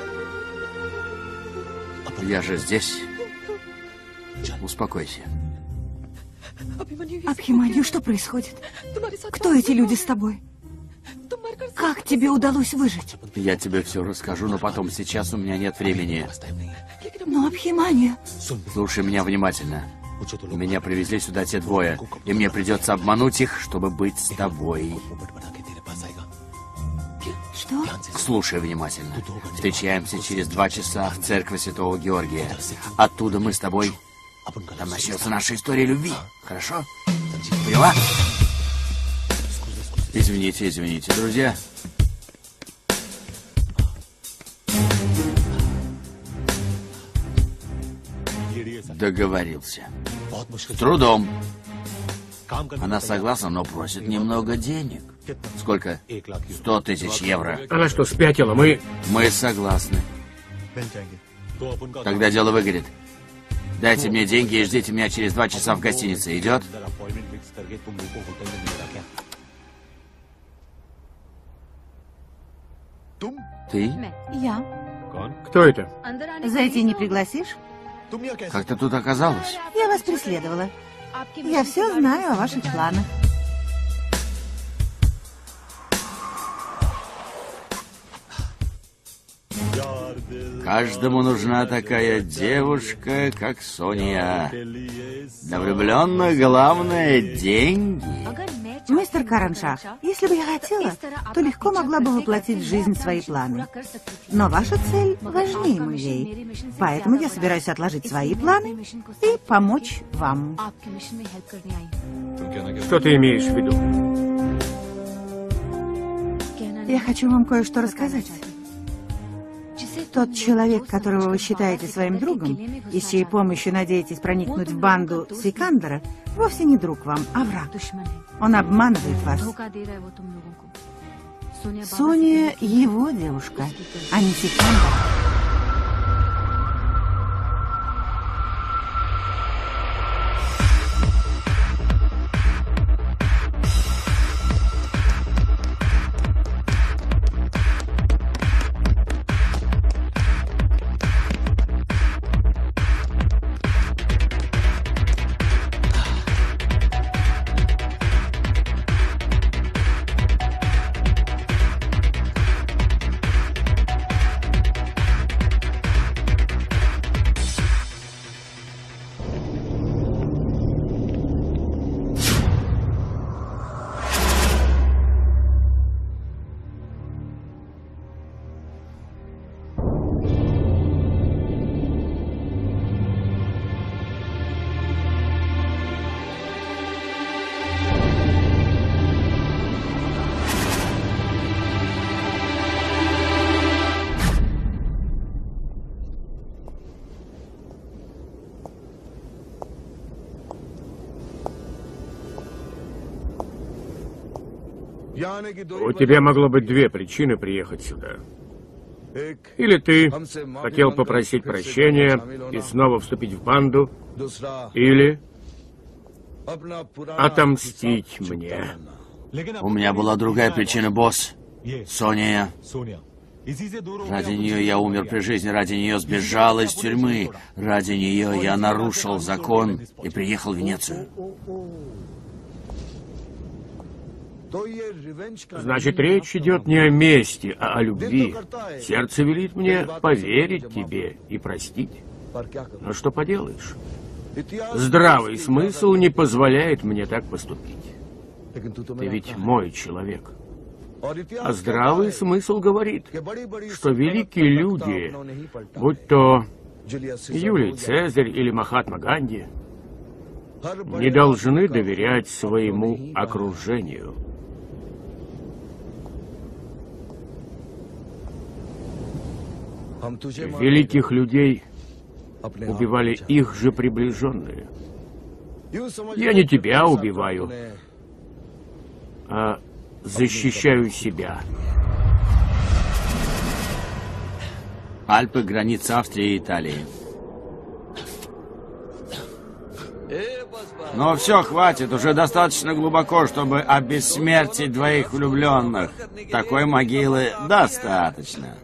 B: Я же здесь. Успокойся.
D: Абхиманью, что происходит? Кто эти люди с тобой? Как тебе удалось выжить?
B: Я тебе все расскажу, но потом. Сейчас у меня нет времени.
D: Но Абхиманию...
B: Слушай меня внимательно. Меня привезли сюда те двое, и мне придется обмануть их, чтобы быть с тобой.
D: Что?
B: Слушай внимательно. Встречаемся через 2 часа в церкви Святого Георгия. Оттуда мы с тобой... Там начнется наша история любви. Хорошо? Поняла? Извините, извините, друзья. Договорился. С трудом. Она согласна, но просит немного денег. Сколько? 100 000 евро.
C: Она что, спятила? Мы
B: согласны. Когда дело выгорит. Дайте мне деньги и ждите меня через 2 часа в гостинице. Идет? Ты?
D: Я.
C: Кто это?
E: Зайти не пригласишь?
B: Как ты тут оказалась?
E: Я вас преследовала. Я все знаю о ваших планах.
B: Каждому нужна такая девушка, как Соня. Для влюбленных главное — деньги.
E: Мистер Караншах, если бы я хотела, то легко могла бы воплотить в жизнь свои планы. Но ваша цель важнее моей. Поэтому я собираюсь отложить свои планы и помочь вам.
C: Что ты имеешь в виду?
E: Я хочу вам кое-что рассказать. Тот человек, которого вы считаете своим другом, и с чьей помощью надеетесь проникнуть в банду Сикандера, вовсе не друг вам, а враг. Он обманывает вас. Соня — его девушка, а не Сикандер.
C: У тебя могло быть 2 причины приехать сюда. Или ты хотел попросить прощения и снова вступить в банду, или отомстить мне.
B: У меня была другая причина, босс. Соня. Ради нее я умер при жизни, ради нее сбежал из тюрьмы. Ради нее я нарушил закон и приехал в Венецию.
C: Значит, речь идет не о мести, а о любви. Сердце велит мне поверить тебе и простить. Но что поделаешь? Здравый смысл не позволяет мне так поступить. Ты ведь мой человек. А здравый смысл говорит, что великие люди, будь то Юлий Цезарь или Махатма Ганди, не должны доверять своему окружению. Великих людей убивали их же приближенные. Я не тебя убиваю, а защищаю себя.
B: Альпы — граница Австрии и Италии. Но все, хватит, уже достаточно глубоко, чтобы обессмертить двоих влюбленных. Такой могилы достаточно.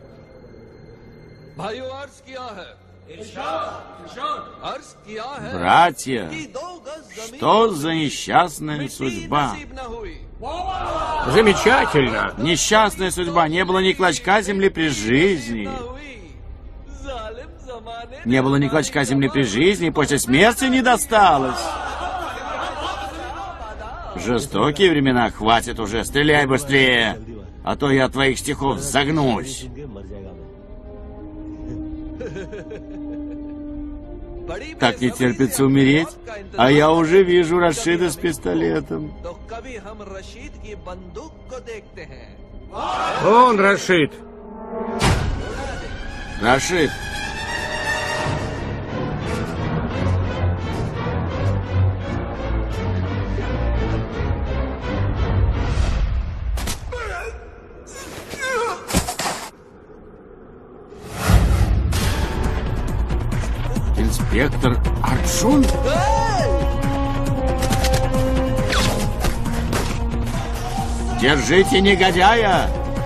B: Братья, что за несчастная судьба?
C: Замечательно.
B: Несчастная судьба. Не было ни клочка земли при жизни. Не было ни клочка земли при жизни, и после смерти не досталось. Жестокие времена, хватит уже, стреляй быстрее, а то я от твоих стихов загнусь. Так не терпится умереть, а я уже вижу Рашида с пистолетом.
C: Он Рашид.
B: Рашид. Инспектор Арджун? Держите негодяя!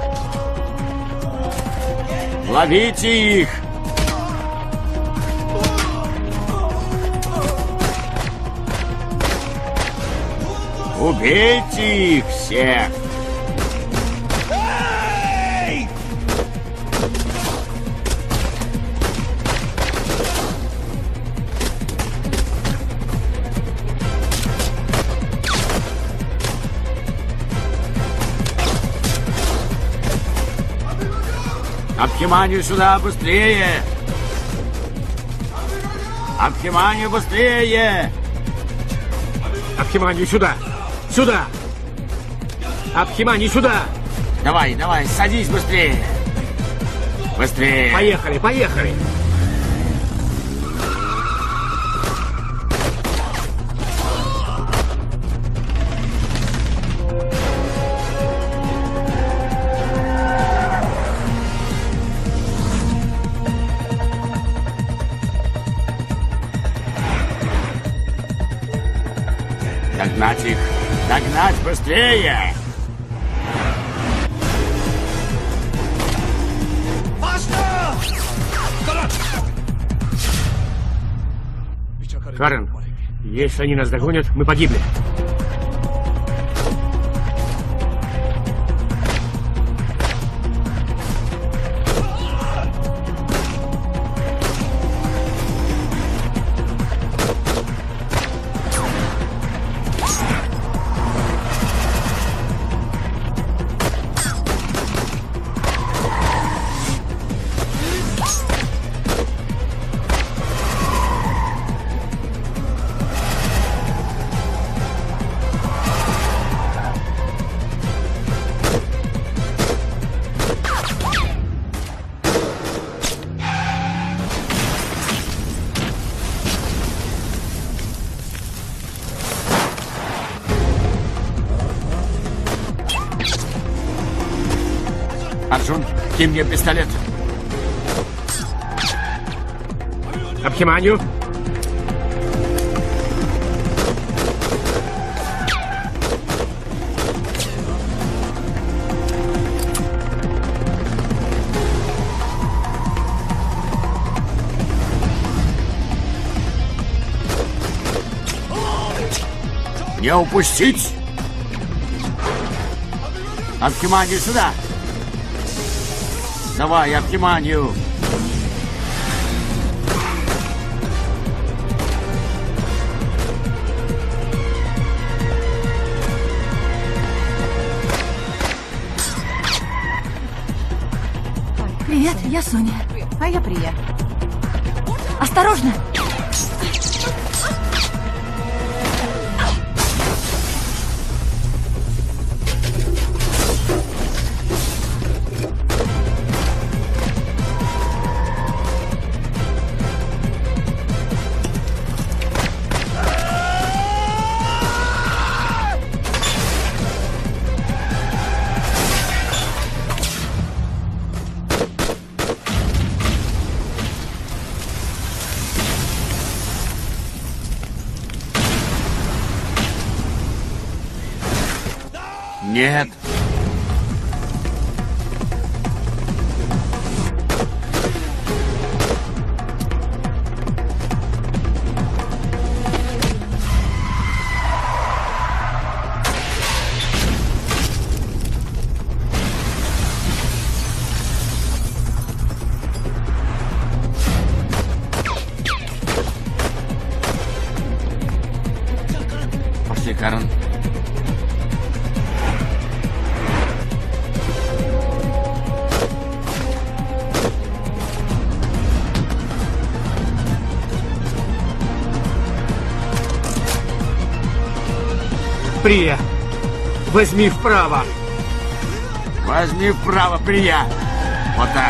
B: Ловите их! Убейте их всех! Абхиманию сюда, быстрее! Абхиманию быстрее!
C: Абхиманию сюда! Сюда! Абхиманию сюда!
B: Давай, давай, садись быстрее! Быстрее!
C: Поехали, поехали!
B: Догнать их! Догнать быстрее!
C: Карен, если они нас догонят, мы погибли.
B: Арджун, кинь мне пистолет.
C: Абхиманию.
B: Не упустить! Абхиманию сюда! Давай, Абхиманию!
D: Привет, я Соня.
E: А я Прия.
D: Осторожно!
B: Нет. Пошли, Карен.
C: Прия, возьми вправо.
B: Возьми вправо, Прия. Вот так.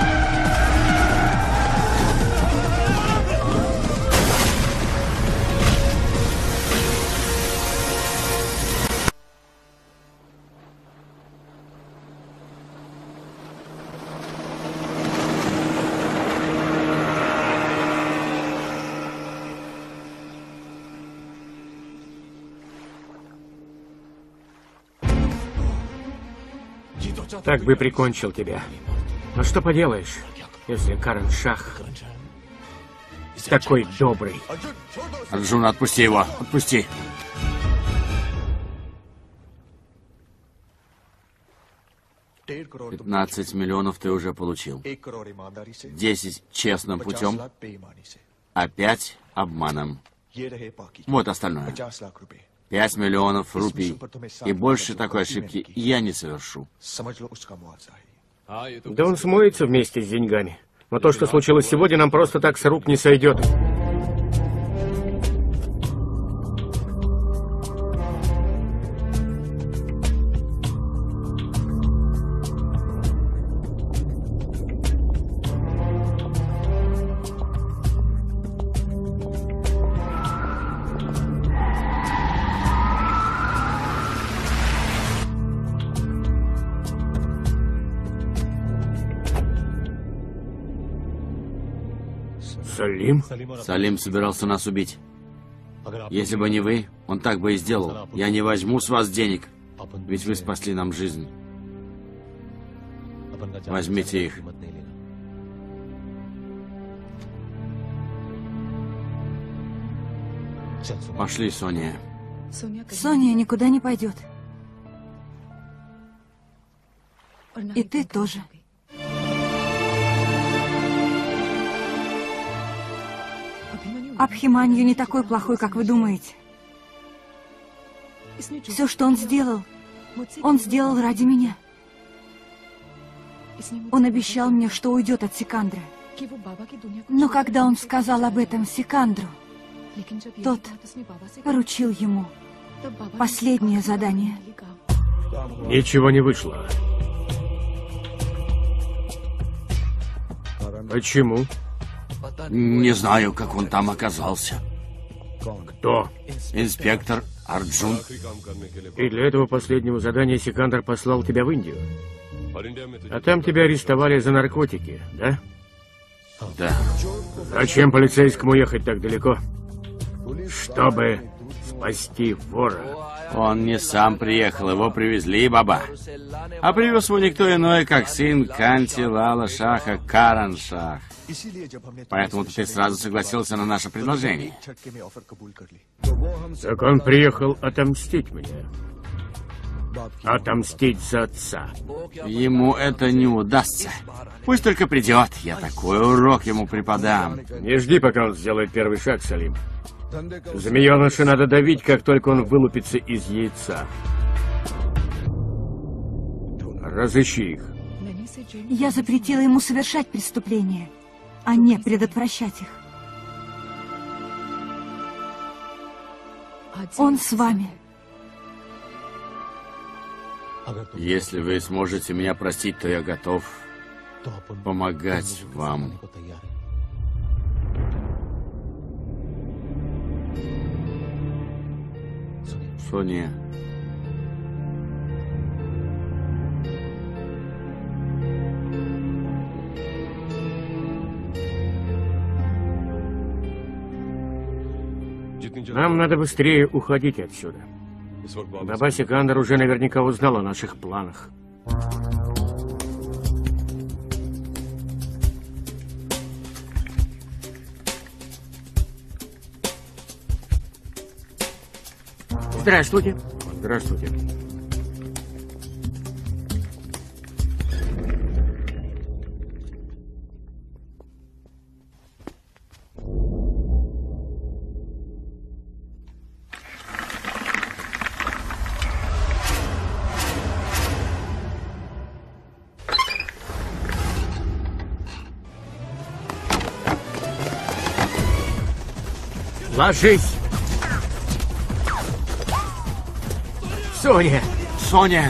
C: Так бы прикончил тебя. Но что поделаешь, если Карен Шах такой добрый.
B: Арджуна, отпусти его. Отпусти. $15 миллионов ты уже получил. 10 честным путем, а 5 обманом. Вот остальное. 5 миллионов рупий. И больше такой ошибки я не совершу.
C: Да он смоется вместе с деньгами. Но то, что случилось сегодня, нам просто так с рук не сойдет. Салим?
B: Салим собирался нас убить. Если бы не вы, он так бы и сделал. Я не возьму с вас денег, ведь вы спасли нам жизнь. Возьмите их. Пошли, Соня.
D: Соня никуда не пойдет. И ты тоже. Абхиманью не такой плохой, как вы думаете. Все, что он сделал ради меня. Он обещал мне, что уйдет от Сикандра. Но когда он сказал об этом Сикандру, тот поручил ему последнее задание.
C: Ничего не вышло. Почему?
B: Не знаю, как он там оказался.
C: Кто?
B: Инспектор Арджун.
C: И для этого последнего задания Сикандр послал тебя в Индию? А там тебя арестовали за наркотики, да?
B: Да.
C: Зачем полицейскому ехать так далеко? Чтобы спасти вора.
B: Он не сам приехал, его привезли, баба. А привез его никто иной, как сын Канти Лала Шаха Карен Шах. Поэтому ты сразу согласился на наше предложение.
C: Так он приехал отомстить мне. Отомстить за отца.
B: Ему это не удастся. Пусть только придет, я такой урок ему преподам.
C: Не жди, пока он сделает первый шаг, Салим. Змееныша надо давить, как только он вылупится из яйца. Разыщи их.
D: Я запретила ему совершать преступления, а не предотвращать их. Он с вами.
B: Если вы сможете меня простить, то я готов помогать вам. Соня.
C: Нам надо быстрее уходить отсюда. Баба Сикандр уже наверняка узнал о наших планах. Здравствуйте. Здравствуйте. Ложись! Соня!
B: Соня!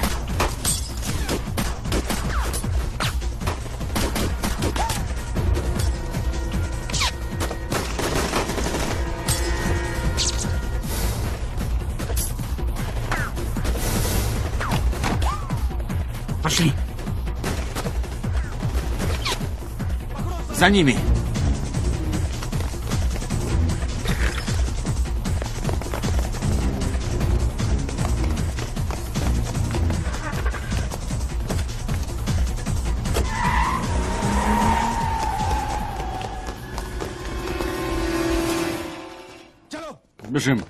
C: Пошли!
B: За ними! Бежим.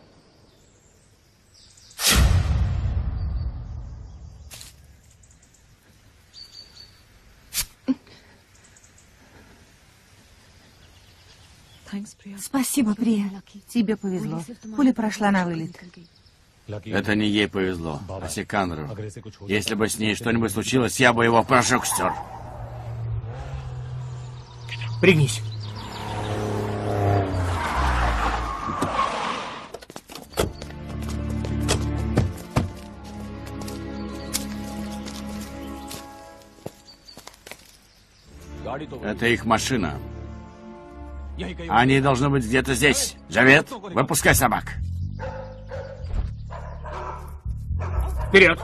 D: Спасибо, Прия.
E: Тебе повезло. Пуля прошла на вылет.
B: Это не ей повезло, а Сикандру. Если бы с ней что-нибудь случилось, я бы его в порошок стер.
C: Пригнись.
B: Это их машина. Они должны быть где-то здесь. Джавед, выпускай собак.
C: Вперед!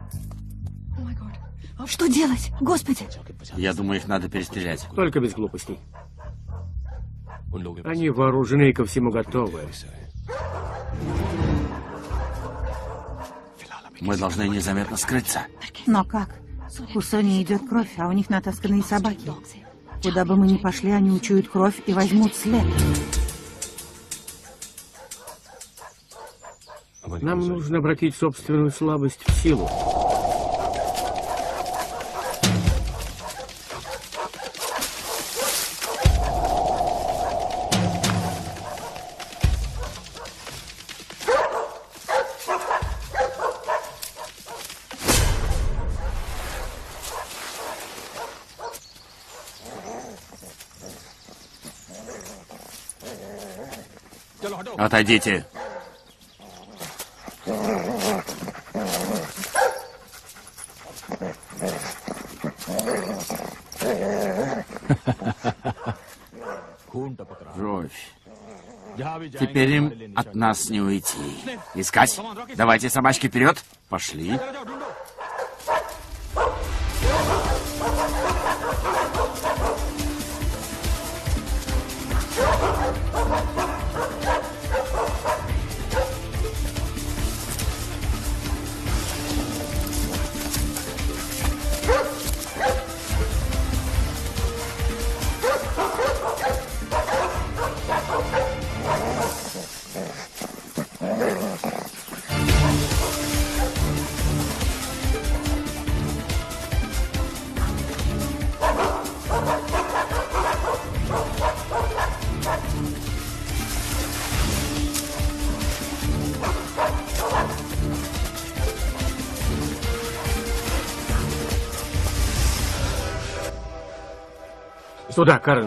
D: Что делать? Господи!
B: Я думаю, их надо перестрелять.
C: Только без глупостей. Они вооружены и ко всему готовы.
B: Мы должны незаметно скрыться.
E: Но как? У Сони идет кровь, а у них натасканные собаки. Куда бы мы ни пошли, они учуют кровь и возьмут след.
C: Нам нужно обратить собственную слабость в силу.
B: Отойдите. Кровь. Теперь им от нас не уйти. Искать? Давайте, собачки, вперед. Пошли.
C: Сюда, Карен.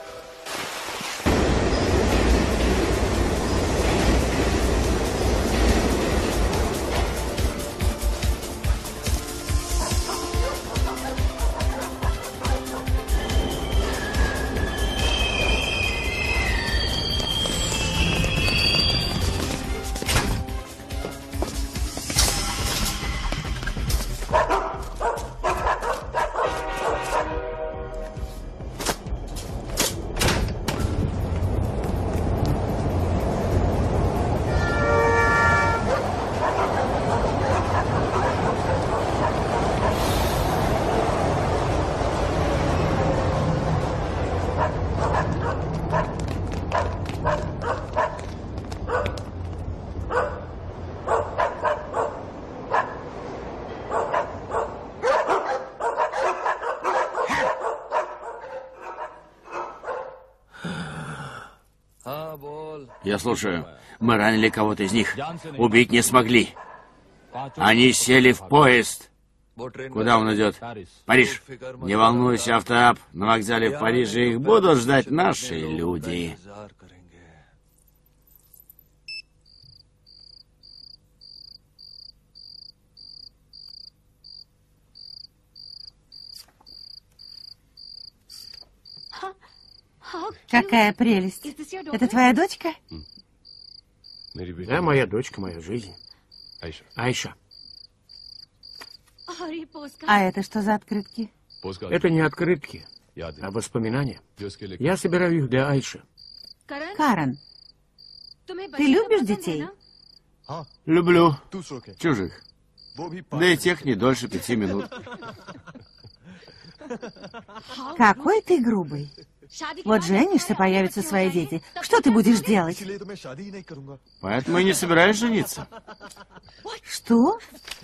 B: Я слушаю. Мы ранили кого-то из них. Убить не смогли. Они сели в поезд. Куда он идет? Париж. Не волнуйся, Афтаб. На вокзале в Париже их будут ждать наши люди.
E: Какая прелесть. Это твоя дочка?
C: Да, моя дочка, моя жизнь. Айша.
E: А это что за открытки?
C: Это не открытки, а воспоминания. Я собираю их для Айши.
E: Карен, ты любишь детей?
B: Люблю. Чужих. Да и тех не дольше 5 минут.
E: Какой ты грубый. Вот женишься, появятся свои дети. Что ты будешь делать?
B: Поэтому и не собираюсь жениться.
E: Что?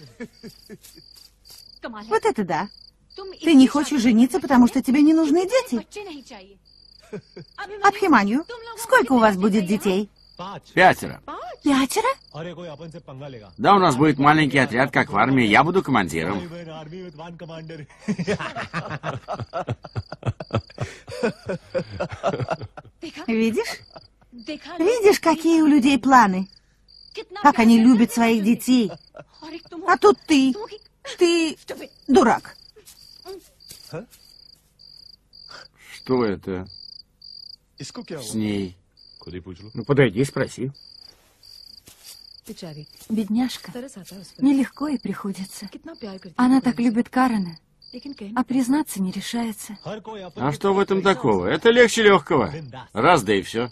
E: Вот это да. Ты не хочешь жениться, потому что тебе не нужны дети? Абхиманью, сколько у вас будет детей?
B: 5.
E: 5?
B: Да, у нас будет маленький отряд, как в армии. Я буду командиром.
E: Видишь? Видишь, какие у людей планы? Как они любят своих детей. А тут ты дурак.
B: Что это с ней?
C: Ну, подойди, спроси.
D: Бедняжка. Нелегко ей приходится. Она так любит Карена, а признаться не решается.
B: А что в этом такого? Это легче легкого. Раз, да и все.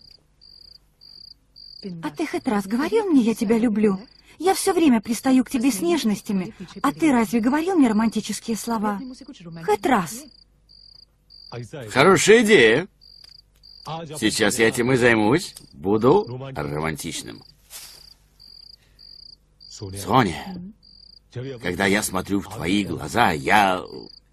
D: А ты хоть раз говорил мне, я тебя люблю? Я все время пристаю к тебе с нежностями. А ты разве говорил мне романтические слова? Хоть раз.
B: Хорошая идея. Сейчас я этим и займусь. Буду романтичным. Соня, когда я смотрю в твои глаза, я...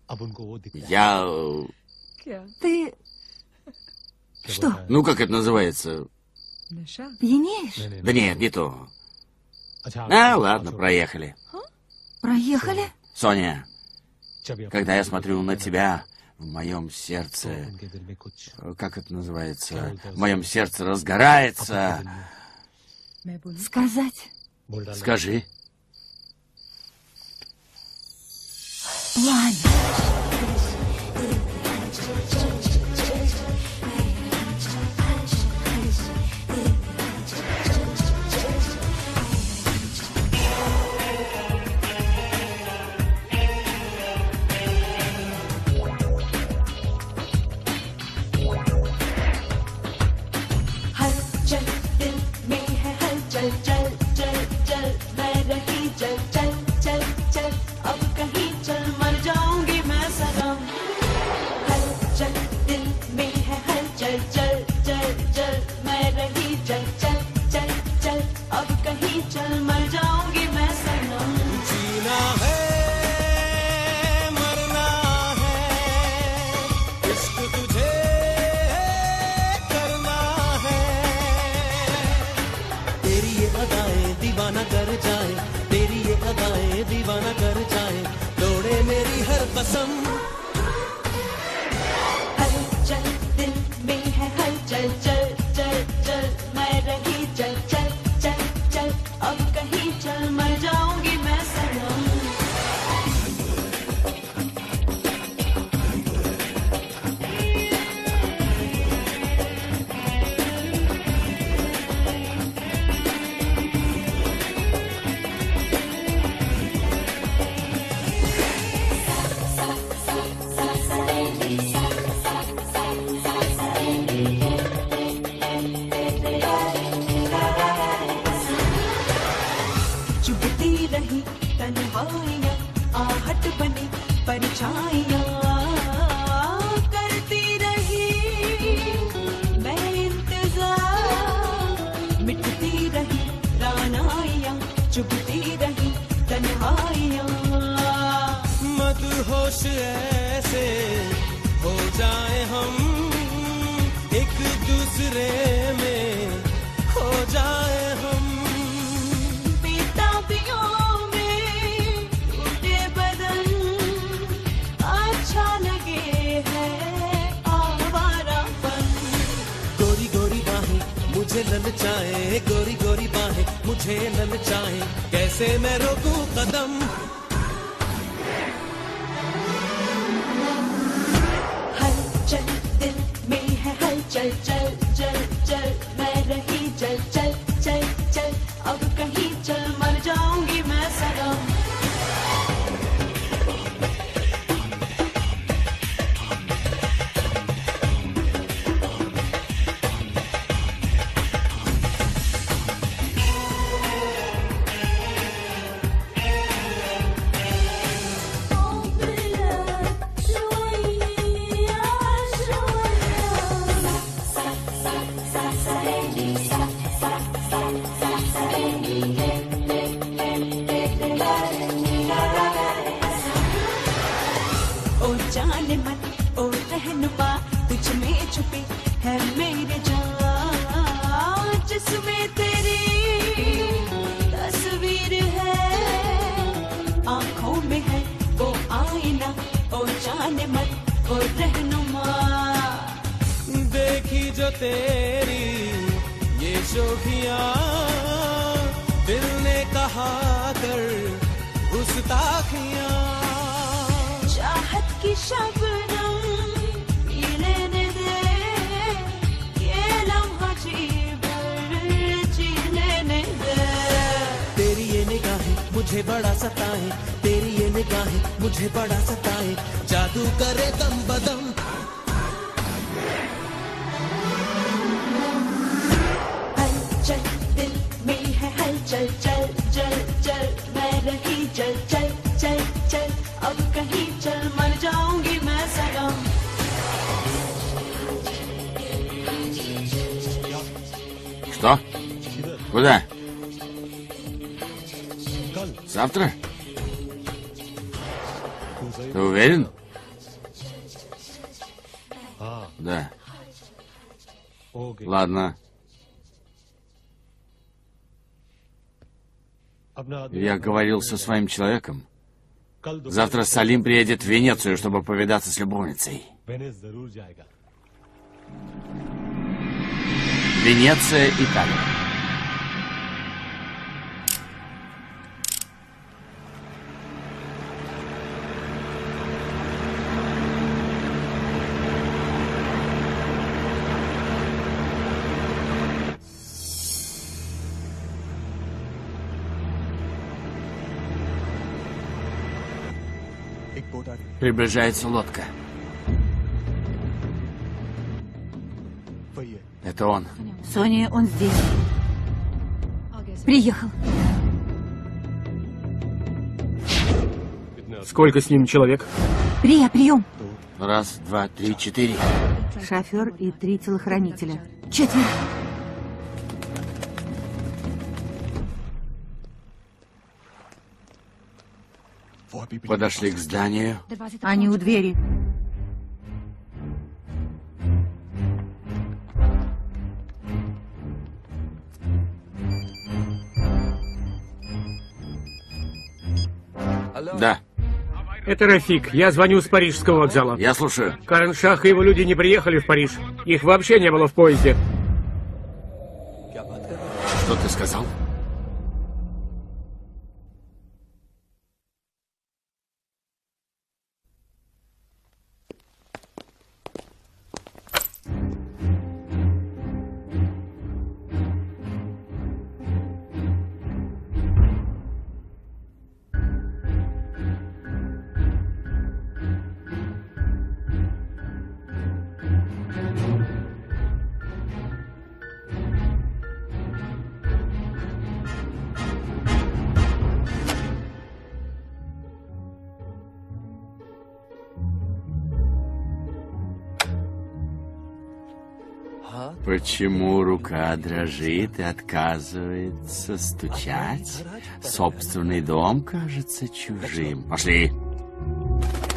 D: Ты... Что?
B: Ну, как это называется?
D: Пьянеешь?
B: Да нет, не то. Ладно, проехали.
D: Проехали?
B: Соня, когда я смотрю на тебя, в моем сердце... Как это называется? В моем сердце разгорается...
D: Сказать?
B: Скажи.
D: Пламя.
H: हलचल दिल में है हलचल चल चल चल मैं
G: दूसरे में खो जाए हम।
H: बेताबियों में टूटे बदन अच्छा लगे है आवारापन।
G: गोरी गोरी बाहें मुझे ललचाए, गोरी गोरी बाहें मुझे ललचाए, कैसे मैं रोकूं कदम।
H: हलचल दिल में है हलचल, चल चल चल मैं रही चल चल चल चल, अब कहीं चल मर जाऊंगी मैं सनम। ओ जाने मन ओ रहनुमा तुझ में छुपी है मेरे जान, जिसमें तेरी तस्वीर है, आंखों में है वो आईना। ओ जाने मन ओ रहनुमा,
G: देखी जो तेरी ये शोखियां, दिल ने कहा कर गुस्ताखियां।
H: चाहत की शबनम ये लेने दे, ये लम्हा जी भर जी लेने दे।
G: तेरी ये निगाहें मुझे बड़ा सताए, तेरी ये निगाहें मुझे बड़ा सताए, जादू करे दम बदम।
H: हलचल दिल में है हलचल, चल चल चल मैं रही चल चल चल चल, अब कहीं चल मर जाऊंगी मैं सनम।
B: Что? Куда? Завтра? Ты уверен? Да. Ладно. Я говорил со своим человеком. Завтра Салим приедет в Венецию, чтобы повидаться с любовницей. Венеция, Италия. Приближается лодка. Это он.
E: Соня, он здесь.
D: Приехал.
C: Сколько с ним человек?
D: Прия, прием.
B: Раз, два, три, четыре.
E: Шофер и 3 телохранителя.
D: 4.
B: Подошли к зданию.
E: Они у двери.
B: Да,
C: Это Рафик. Я звоню с парижского вокзала.
B: я слушаю.
C: Карен Шах и его люди не приехали в Париж. Их вообще не было в поезде.
B: Что ты сказал? Почему рука дрожит и отказывается стучать? Собственный дом кажется чужим. Пошли.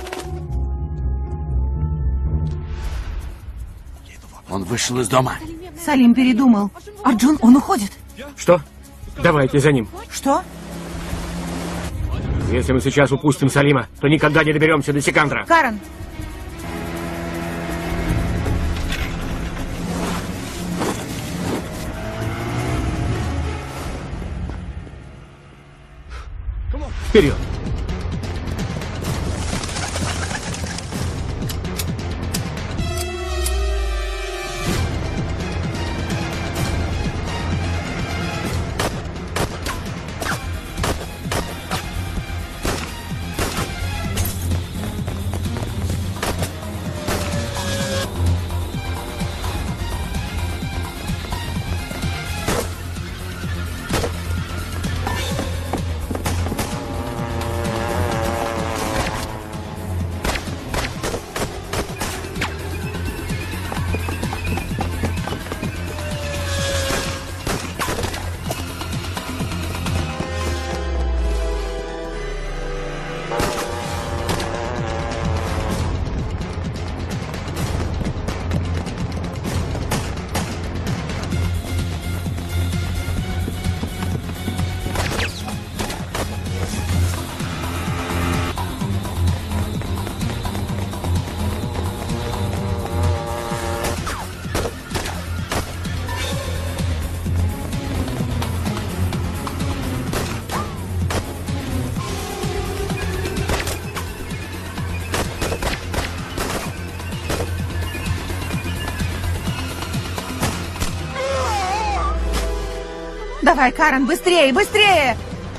B: Он вышел из дома.
E: Салим передумал.
D: Арджун, он уходит.
C: Что? Давайте за ним.
E: Что?
C: Если мы сейчас упустим Салима, то никогда не доберемся до Сикандра.
E: Карен!
C: Вперед!
E: Давай, Карен, быстрее, быстрее!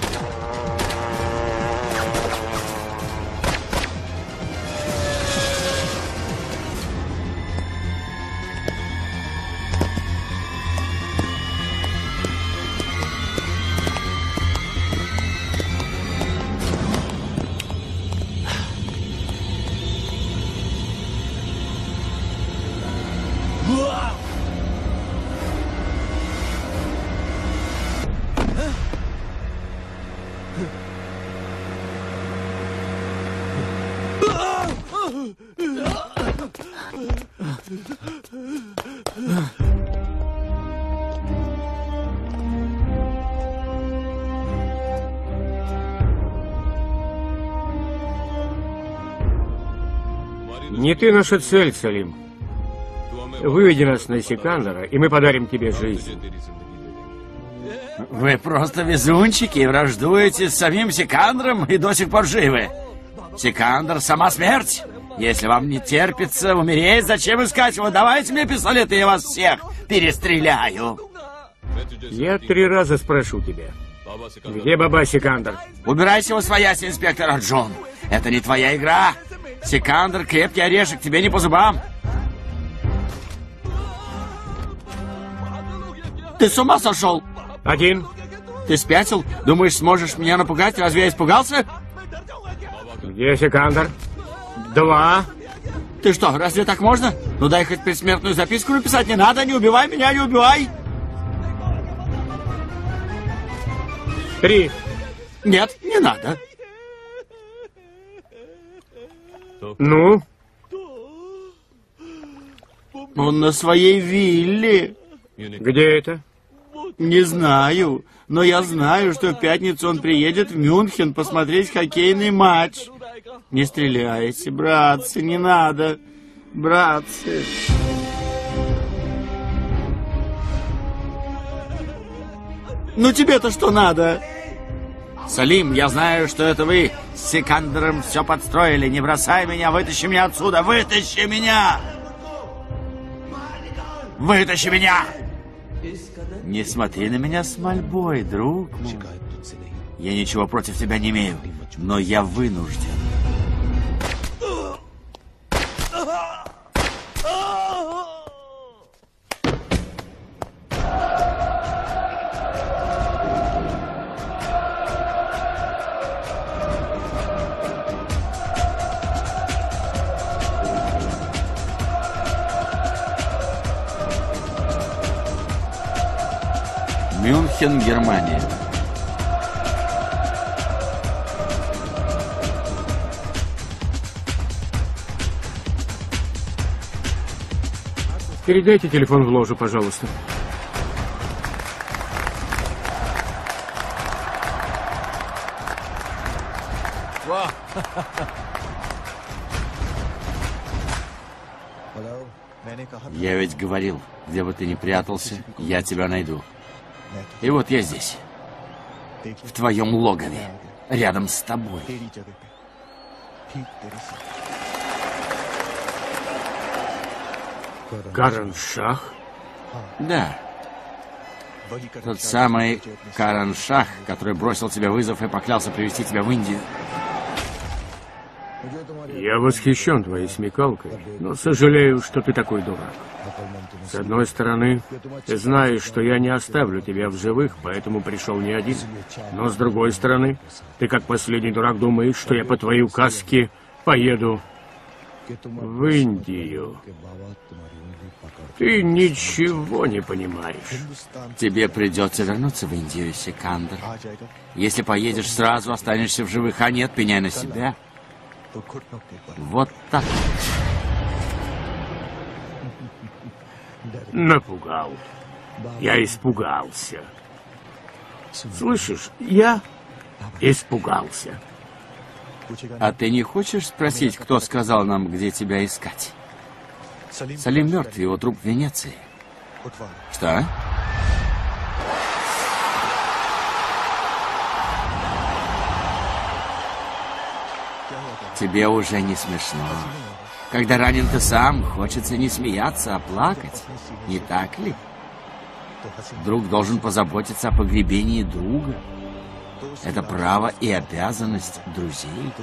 C: Не ты наша цель, Салим. Выведи нас на Сикандра, и мы подарим тебе жизнь.
B: Вы просто везунчики и враждуете с самим Сикандром и до сих пор живы. Сикандр — сама смерть. Если вам не терпится умереть, зачем искать его? Давайте мне пистолет, и я вас всех перестреляю.
C: Я 3 раза спрошу тебя. Где Баба Сикандр?
B: Убирайся восвоясь, инспектор Арджун. Это не твоя игра. Сикандр — крепкий орешек, тебе не по зубам. Ты с ума сошел?
C: 1.
B: Ты спятил? Думаешь, сможешь меня напугать? Разве я испугался?
C: Где Сикандр? 2.
B: Ты что, разве так можно? Ну дай хоть предсмертную записку написать. Не надо, не убивай меня, не убивай.
C: 3.
B: Нет, не надо.
C: Ну?
B: Он на своей вилле.
C: Где это?
B: Не знаю, но я знаю, что в пятницу он приедет в Мюнхен посмотреть хоккейный матч. Не стреляйте, братцы, не надо, братцы. Ну тебе-то что надо? Салим, я знаю, что это вы с Сикандром все подстроили. Не бросай меня, вытащи меня отсюда, вытащи меня! Вытащи меня! Не смотри на меня с мольбой, друг мой. Я ничего против тебя не имею, но я вынужден. Мюнхен, Германия.
C: Передайте телефон в ложу, пожалуйста.
B: Я ведь говорил, где бы ты ни прятался, я тебя найду. И вот я здесь, в твоем логове, рядом с тобой.
C: Каран-Шах?
B: Да. Тот самый Каран-Шах, который бросил тебе вызов и поклялся привести тебя в Индию.
C: Я восхищен твоей смекалкой, но сожалею, что ты такой дурак. С одной стороны, ты знаешь, что я не оставлю тебя в живых, поэтому пришел не один. Но с другой стороны, ты как последний дурак думаешь, что я по твоей указке поеду в Индию. Ты ничего не понимаешь.
B: Тебе придется вернуться в Индию, Сикандр. Если поедешь сразу, останешься в живых, а нет, пеняй на себя. Вот так.
C: Напугал. Я испугался. Слышишь, я испугался.
B: А ты не хочешь спросить, кто сказал нам, где тебя искать? Салим мертв, его труп в Венеции. Что? Тебе уже не смешно. Когда ранен ты сам, хочется не смеяться, а плакать. Не так ли? Друг должен позаботиться о погребении друга. Это право и обязанность друзей.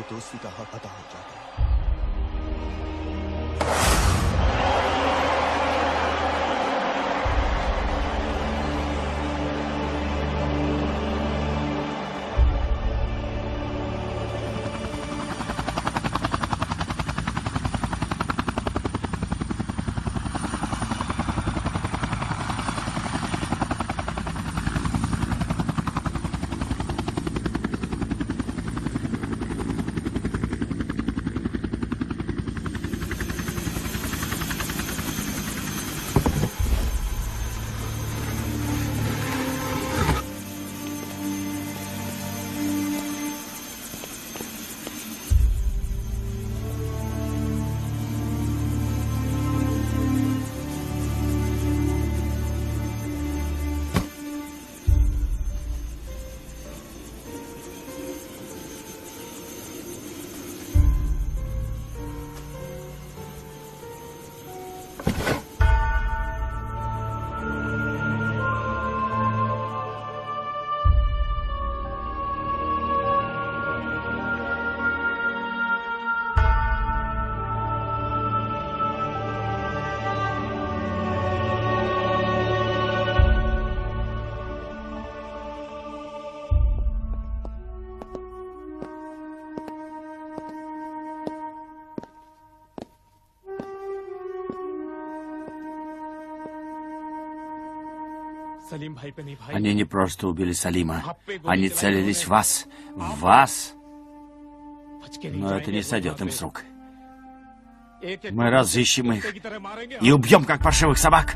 B: Они не просто убили Салима. Они целились в вас. В вас. Но это не сойдет им с рук. Мы разыщем их и убьем, как паршивых собак.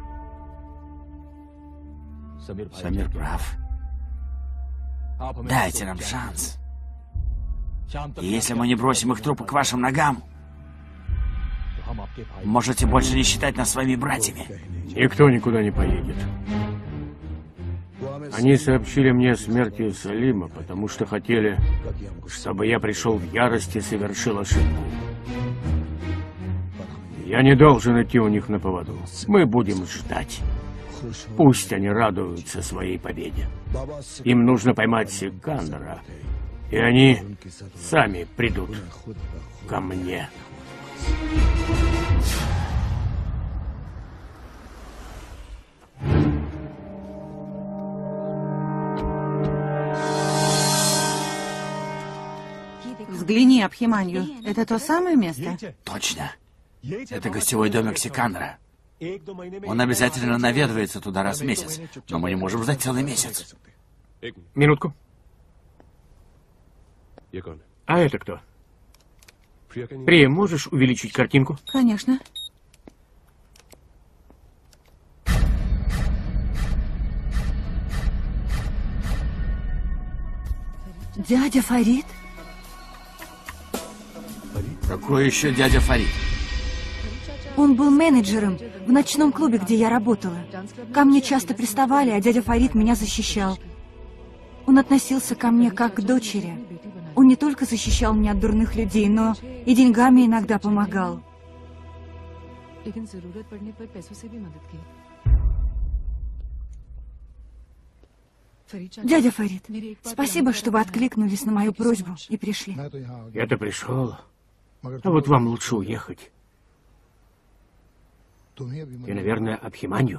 B: Самир прав. Дайте нам шанс. И если мы не бросим их трупы к вашим ногам, можете больше не считать нас своими братьями.
C: Никто никуда не поедет. Они сообщили мне о смерти Салима, потому что хотели, чтобы я пришел в ярость и совершил ошибку. Я не должен идти у них на поводу. Мы будем ждать. Пусть они радуются своей победе. Им нужно поймать Сикандра, и они сами придут ко мне.
E: Взгляни, Абхиманью. Это то самое место?
B: Точно. Это гостевой домик Сикандра. Он обязательно наведывается туда раз в месяц, но мы не можем ждать целый месяц.
C: Минутку. А это кто? Прия, можешь увеличить картинку?
E: Конечно.
D: Дядя Фарид?
B: Какой еще дядя Фарид?
D: Он был менеджером в ночном клубе, где я работала. Ко мне часто приставали, а дядя Фарид меня защищал. Он относился ко мне как к дочери. Он не только защищал меня от дурных людей, но и деньгами иногда помогал. Дядя Фарид, спасибо, что вы откликнулись на мою просьбу и пришли.
C: Я-то пришел, а вот вам лучше уехать. Ты, наверное, Абхиманью?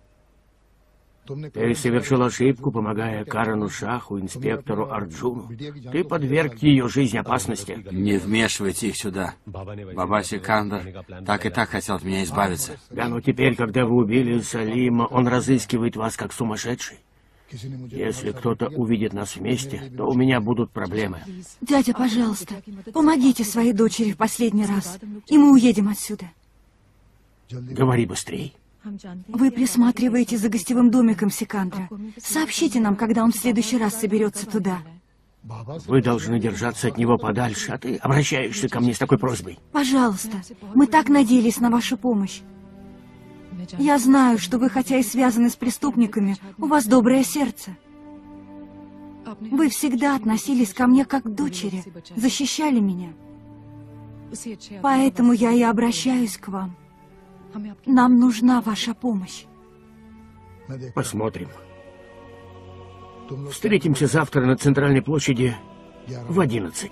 C: Ты совершил ошибку, помогая Карану Шаху, инспектору Арджуну. Ты подверг ее жизнь опасности.
B: Не вмешивайте их сюда. Баба Сикандр так и так хотел от меня избавиться.
C: Да, но теперь, когда вы убили Салима, он разыскивает вас как сумасшедший. Если кто-то увидит нас вместе, то у меня будут проблемы.
D: Дядя, пожалуйста, помогите своей дочери в последний раз, и мы уедем отсюда.
C: Говори быстрей.
D: Вы присматриваете за гостевым домиком Сикандра. Сообщите нам, когда он в следующий раз соберется туда.
C: Вы должны держаться от него подальше, а ты обращаешься ко мне с такой просьбой.
D: Пожалуйста, мы так надеялись на вашу помощь. Я знаю, что вы, хотя и связаны с преступниками, у вас доброе сердце. Вы всегда относились ко мне как к дочери, защищали меня. Поэтому я и обращаюсь к вам. Нам нужна ваша помощь.
C: Посмотрим. Встретимся завтра на центральной площади в 11.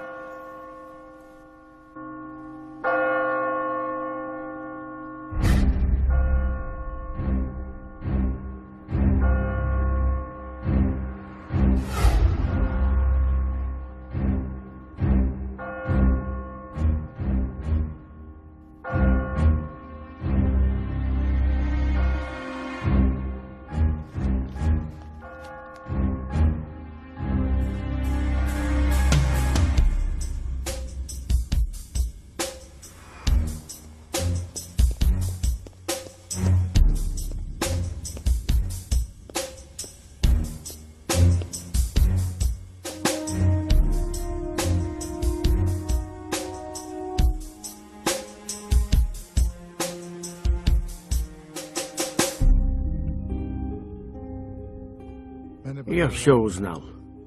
C: Я все узнал.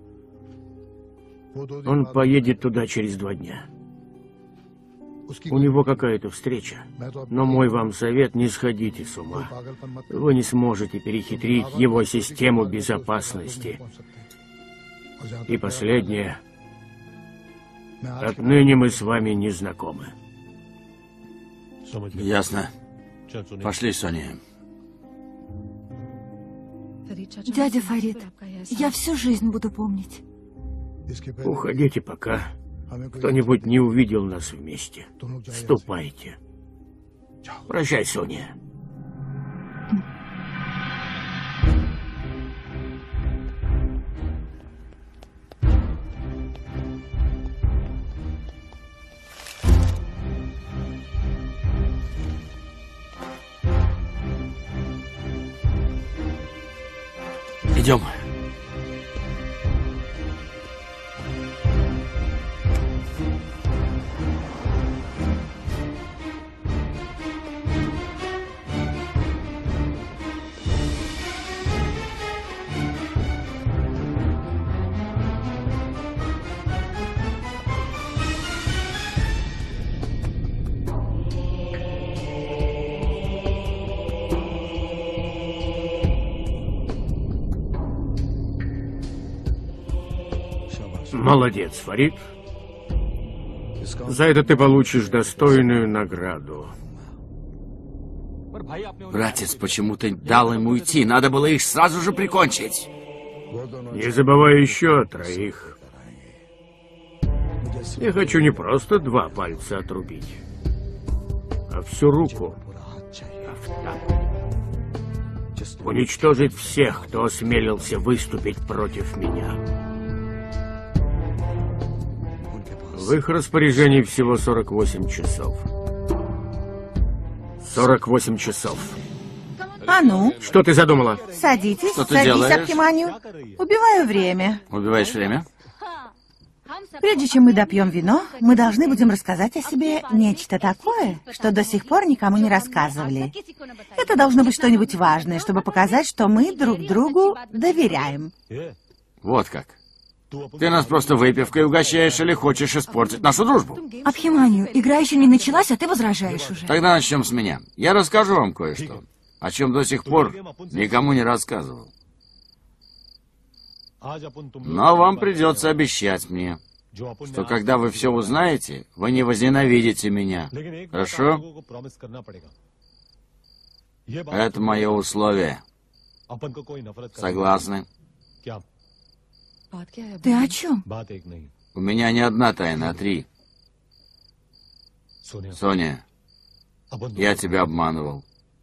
C: Он поедет туда через 2 дня. У него какая-то встреча. Но мой вам совет: не сходите с ума. Вы не сможете перехитрить его систему безопасности. И последнее. Отныне мы с вами не знакомы.
B: Ясно. Пошли, Соня.
D: Дядя Фарид, я всю жизнь буду помнить.
C: Уходите, пока кто-нибудь не увидел нас вместе. Ступайте. Прощай, Соня.
B: Идем.
C: Молодец, Фарид. За это ты получишь достойную награду.
B: Братец, почему ты дал им уйти? Надо было их сразу же прикончить.
C: Не забывай еще о 3. Я хочу не просто 2 пальца отрубить, а всю руку. Уничтожить всех, кто осмелился выступить против меня. В их распоряжении всего 48 часов. 48 часов.
E: А ну?
C: Что ты задумала?
E: Садитесь,
B: Что ты
E: садись,
B: делаешь?
E: Абхиманью. Убиваю время.
B: Убиваешь время?
E: Прежде чем мы допьем вино, мы должны будем рассказать о себе нечто такое, что до сих пор никому не рассказывали. Это должно быть что-нибудь важное, чтобы показать, что мы друг другу доверяем.
B: Вот как. Ты нас просто выпивкой угощаешь или хочешь испортить нашу дружбу?
D: Абхиманию, игра еще не началась, а ты возражаешь уже.
B: Тогда начнем с меня. Я расскажу вам кое-что, о чем до сих пор никому не рассказывал. Но вам придется обещать мне, что когда вы все узнаете, вы не возненавидите меня. Хорошо? Это мое условие. Согласны?
D: Ты о чем?
B: У меня не одна тайна, а 3. Соня, я тебя обманывал.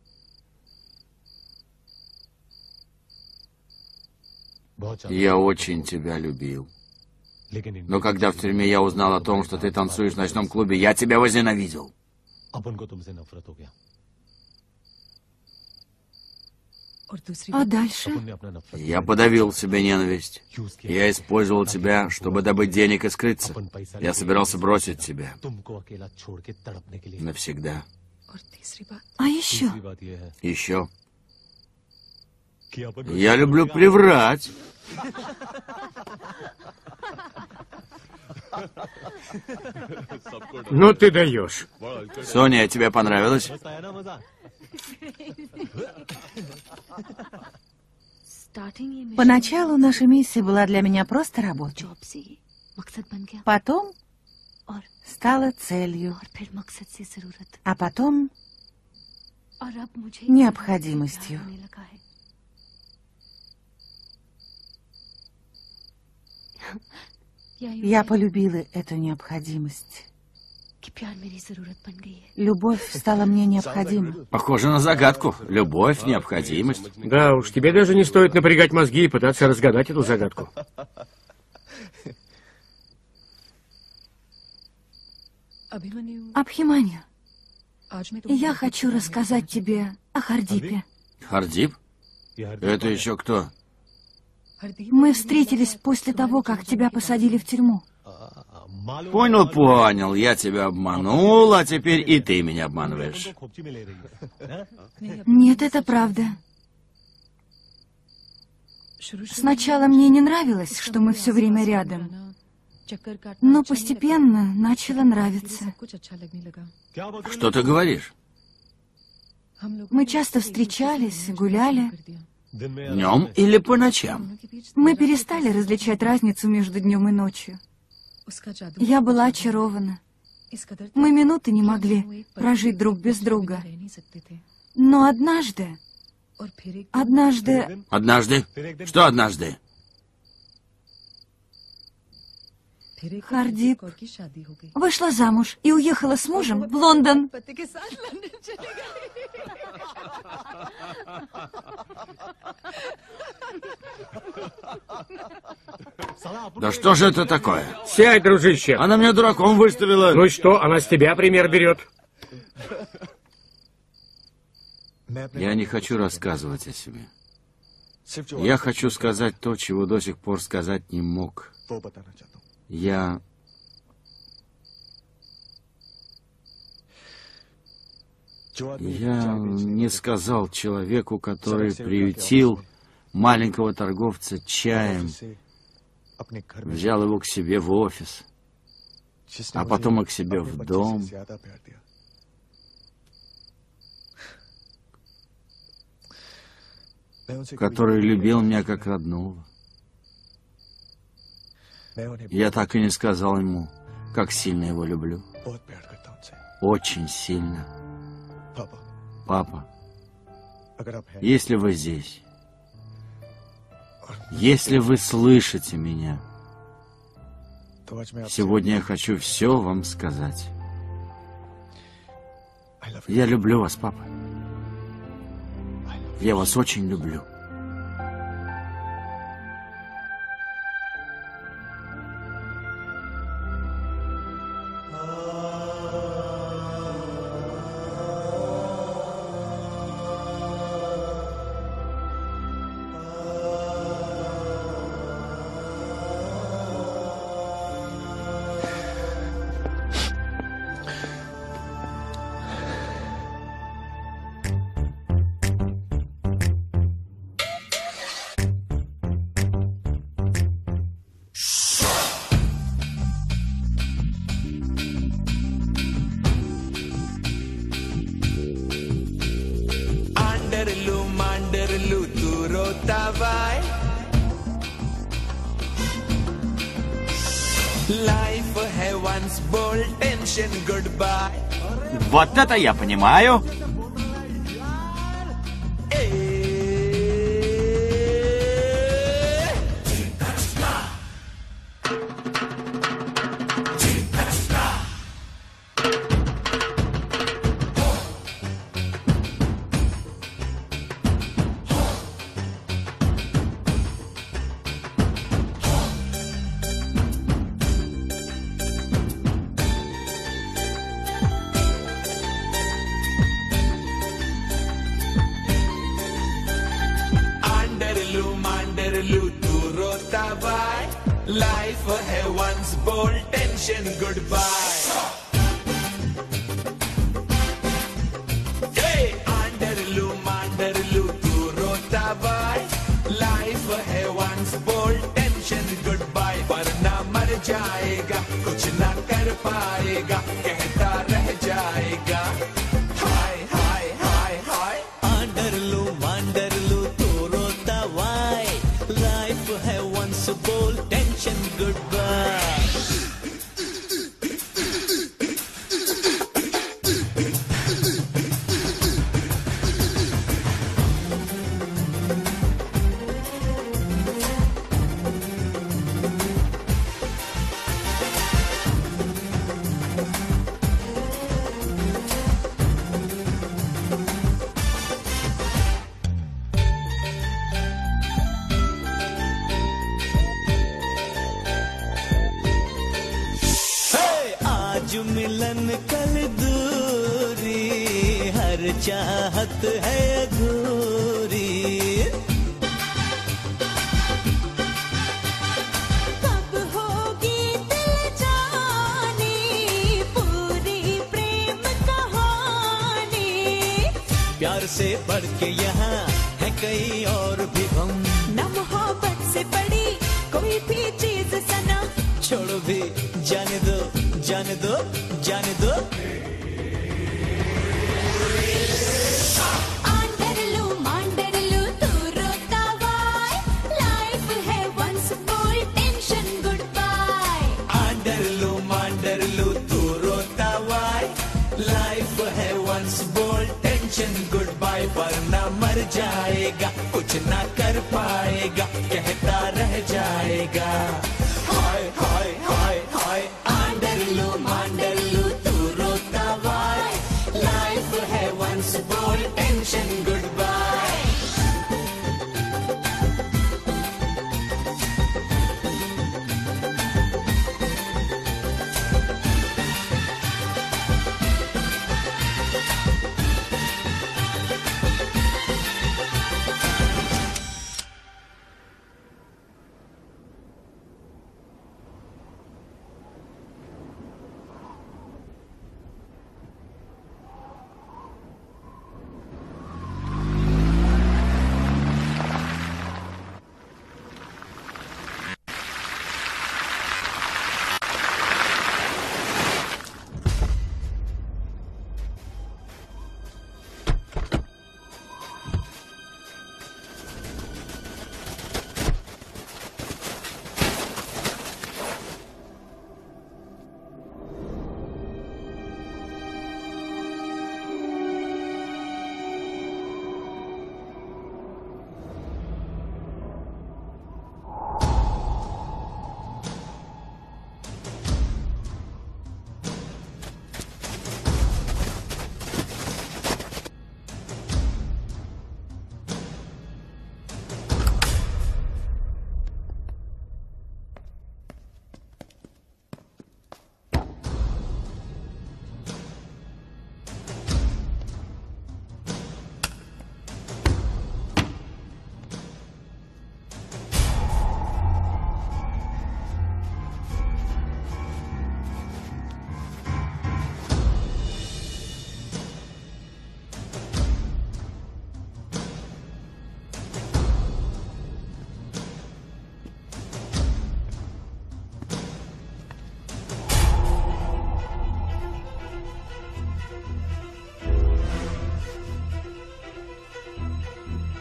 B: Я очень тебя любил. Но когда в тюрьме я узнал о том, что ты танцуешь в ночном клубе, я тебя возненавидел.
D: А дальше?
B: Я подавил в себе ненависть. Я использовал тебя, чтобы добыть денег и скрыться. Я собирался бросить тебя. Навсегда.
D: А еще?
B: Еще. Я люблю приврать.
C: Ну ты даешь.
B: Соня, тебе понравилось?
E: Поначалу наша миссия была для меня просто работой. Потом стала целью. А потом необходимостью. Я полюбила эту необходимость. Любовь стала мне необходима.
B: Похоже на загадку. Любовь, необходимость.
C: Да уж, тебе даже не стоит напрягать мозги и пытаться разгадать эту загадку.
D: Абхиманию, я хочу рассказать тебе о Хардипе.
B: Хардип? Это еще кто?
D: Мы встретились после того, как тебя посадили в тюрьму.
B: Понял. Я тебя обманул, а теперь и ты меня обманываешь.
D: Нет, это правда. Сначала мне не нравилось, что мы все время рядом. Но постепенно начало нравиться.
B: Что ты говоришь?
D: Мы часто встречались, гуляли.
B: Днем или по ночам?
D: Мы перестали различать разницу между днем и ночью. Я была очарована. Мы минуты не могли прожить друг без друга. Но однажды...
B: Однажды? Что однажды?
D: Хардип вышла замуж и уехала с мужем в Лондон.
B: Да что же это такое?
C: Сядь, дружище.
B: Она меня дураком выставила.
C: Ну и что, она с тебя пример берет.
B: Я не хочу рассказывать о себе. Я хочу сказать то, чего до сих пор сказать не мог. Я не сказал человеку, который приютил маленького торговца чаем, взял его к себе в офис, а потом и к себе в дом. Который любил меня как родного. Я так и не сказал ему, как сильно его люблю. Очень сильно. Папа, если вы здесь, если вы слышите меня, сегодня я хочу все вам сказать. Я люблю вас, папа. Я вас очень люблю.
G: है once bold tension goodbye.
B: Вот это я понимаю.
G: Life है once bold tension goodbye. Hey, Mandarlu तू रोता बाय. Life है once bold tension goodbye. वरना मर जाएगा, कुछ ना कर पाएगा, कहता रह जाएगा. हाय हाय हाय हाय. Mandarlu तू रोता बाय. Life है once bold tension goodbye. मिलन कल दूरी, हर चाहत है अधूरी. कब होगी दिल जानी, पूरी प्रेम कहानी. प्यार से बढ़ के यहाँ है कई और भी गम. न मोहब्बत से बड़ी कोई भी चीज सना. छोड़ो भी जाने दो, जाने दो, जाने दो. Mandarlu तू रोता बाय. Life है once bold tension goodbye. Mandarlu तू रोता बाय. Life है once bold tension goodbye. वरना मर जाएगा, कुछ ना कर पाएगा, कहता रह जाएगा. हाय हाय हाय हाय. Mandarlu तू रोता बाय. Life है once bold tension goodbye.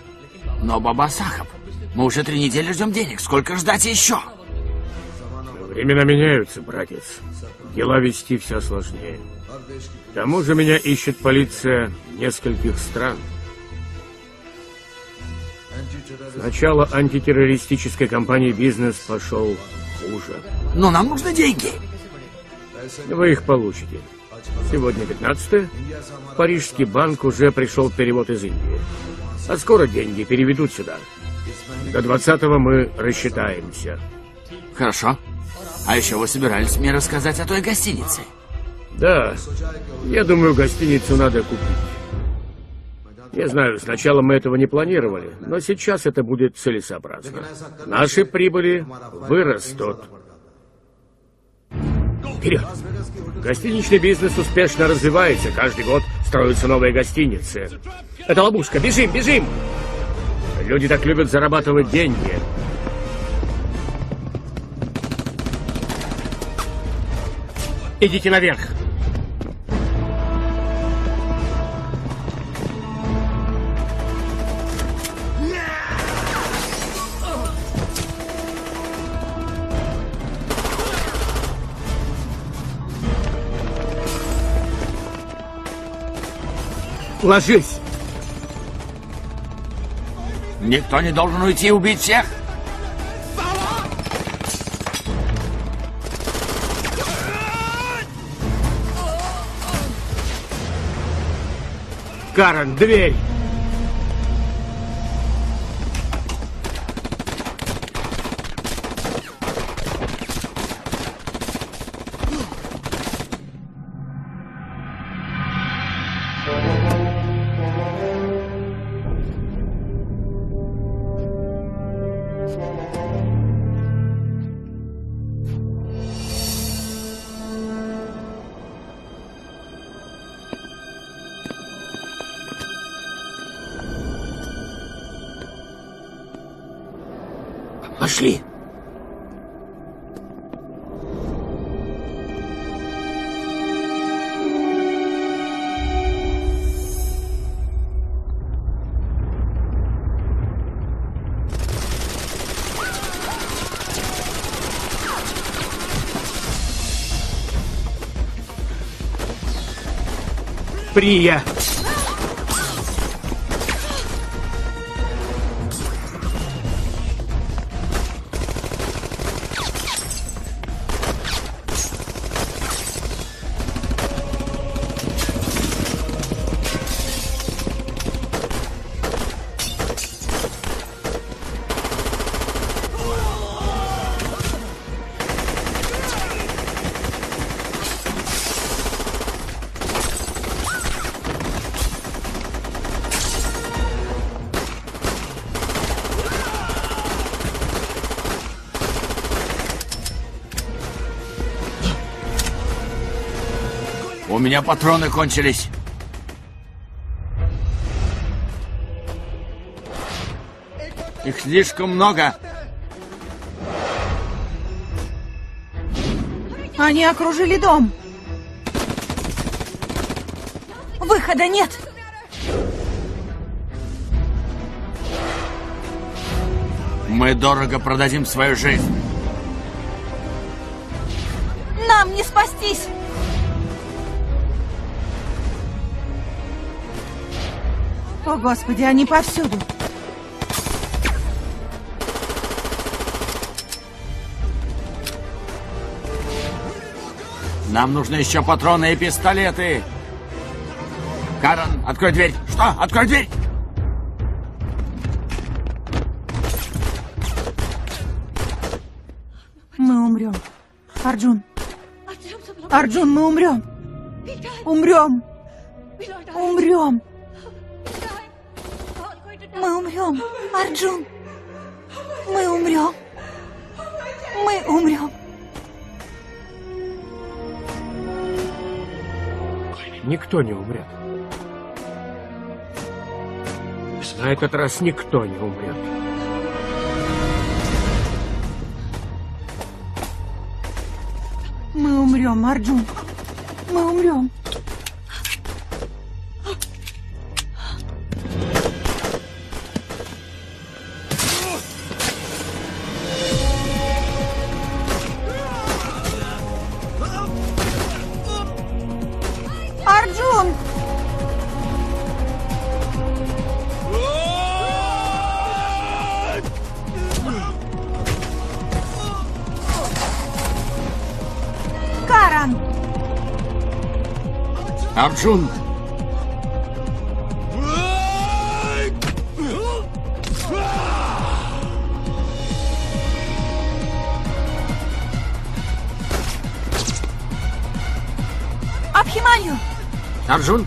B: Но, Баба Сахаб, мы уже 3 недели ждем денег. Сколько ждать еще?
C: Времена меняются, братец. Дела вести все сложнее. К тому же меня ищет полиция нескольких стран. С начала антитеррористической кампании бизнес пошел хуже.
B: Но нам нужны деньги.
C: Вы их получите. Сегодня 15-е. В Парижский банк уже пришел перевод из Индии. А скоро деньги переведут сюда. До 20-го мы рассчитаемся.
B: Хорошо. А еще вы собирались мне рассказать о той гостинице?
C: Да. Я думаю, гостиницу надо купить. Я знаю, сначала мы этого не планировали, но сейчас это будет целесообразно. Наши прибыли вырастут. Вперед! Гостиничный бизнес успешно развивается. Каждый год строятся новые гостиницы. Это ловушка. Бежим, бежим! Люди так любят зарабатывать деньги. Идите наверх. Ложись!
B: Никто не должен уйти и убить всех.
C: Карен, дверь!
B: Пошли.
C: Прия!
B: У меня патроны кончились. Их слишком много.
D: Они окружили дом. Выхода нет.
B: Мы дорого продадим свою жизнь.
D: Нам не спастись. О, Господи, они повсюду.
B: Нам нужны еще патроны и пистолеты. Карен, открой дверь. Что? Открой дверь.
D: Мы умрем. Арджун. Арджун, мы умрем. Умрем. Умрем. Мы умрем. Арджун. Мы умрем. Мы умрем.
C: Никто не умрет. На этот раз никто не умрет.
D: Мы умрем, Арджун. Мы умрем.
B: Арджун!
D: Абхиманью!
B: Арджун!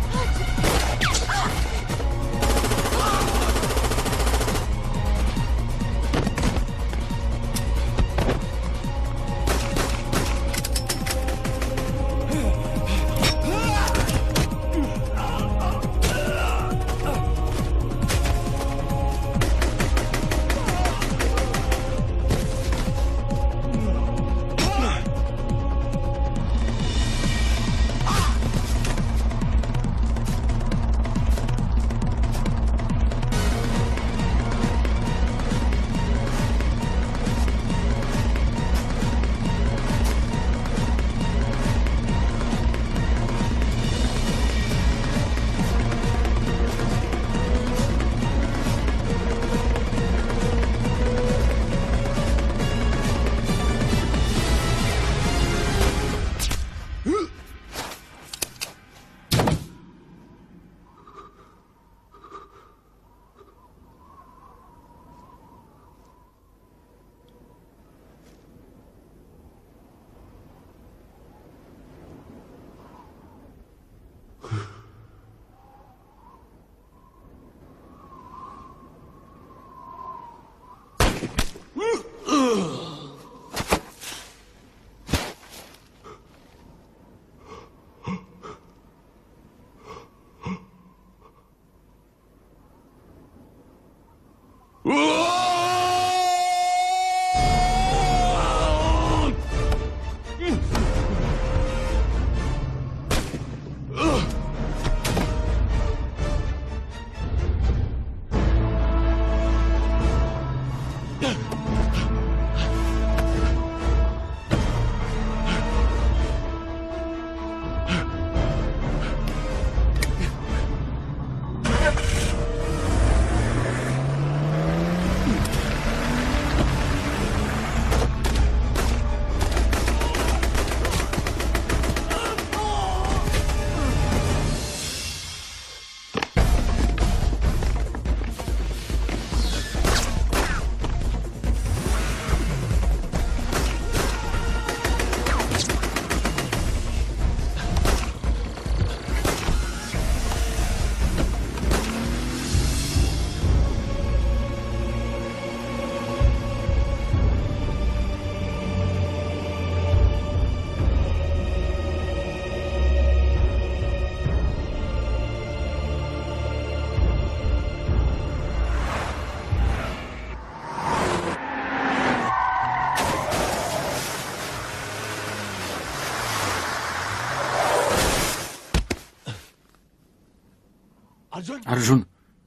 B: Арджун!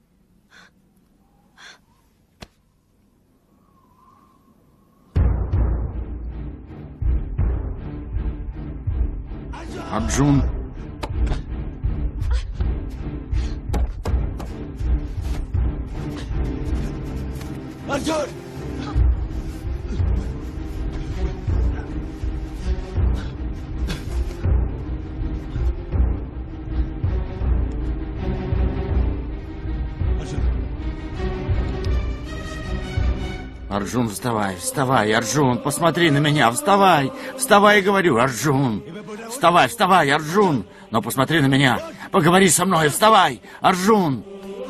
B: Арджун!
G: Arjun!
B: Арджун, вставай, вставай, Арджун, посмотри на меня, вставай, вставай, говорю, Арджун, вставай, вставай, Арджун, но посмотри на меня, поговори со мной, вставай, Арджун,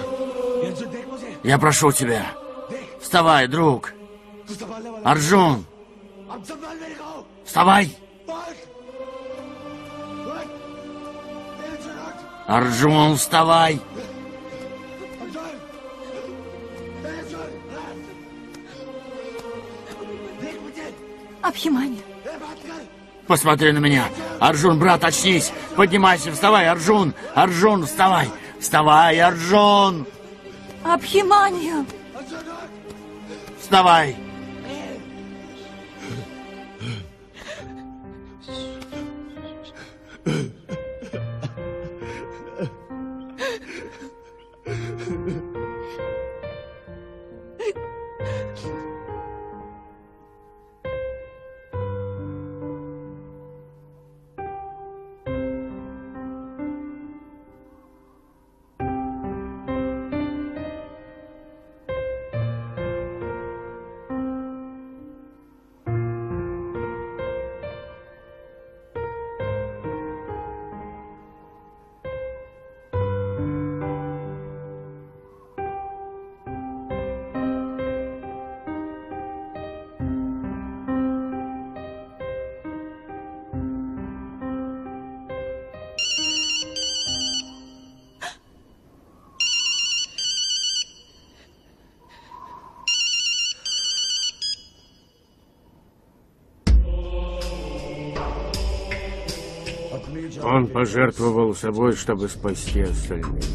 B: я прошу тебя, вставай, друг, Арджун, вставай, Арджун, вставай.
D: Абхиманью.
B: Посмотри на меня. Арджун, брат, очнись. Поднимайся, вставай, Арджун. Арджун, вставай. Вставай, Арджун.
D: Абхиманью.
B: Вставай.
C: Он пожертвовал собой, чтобы спасти остальных.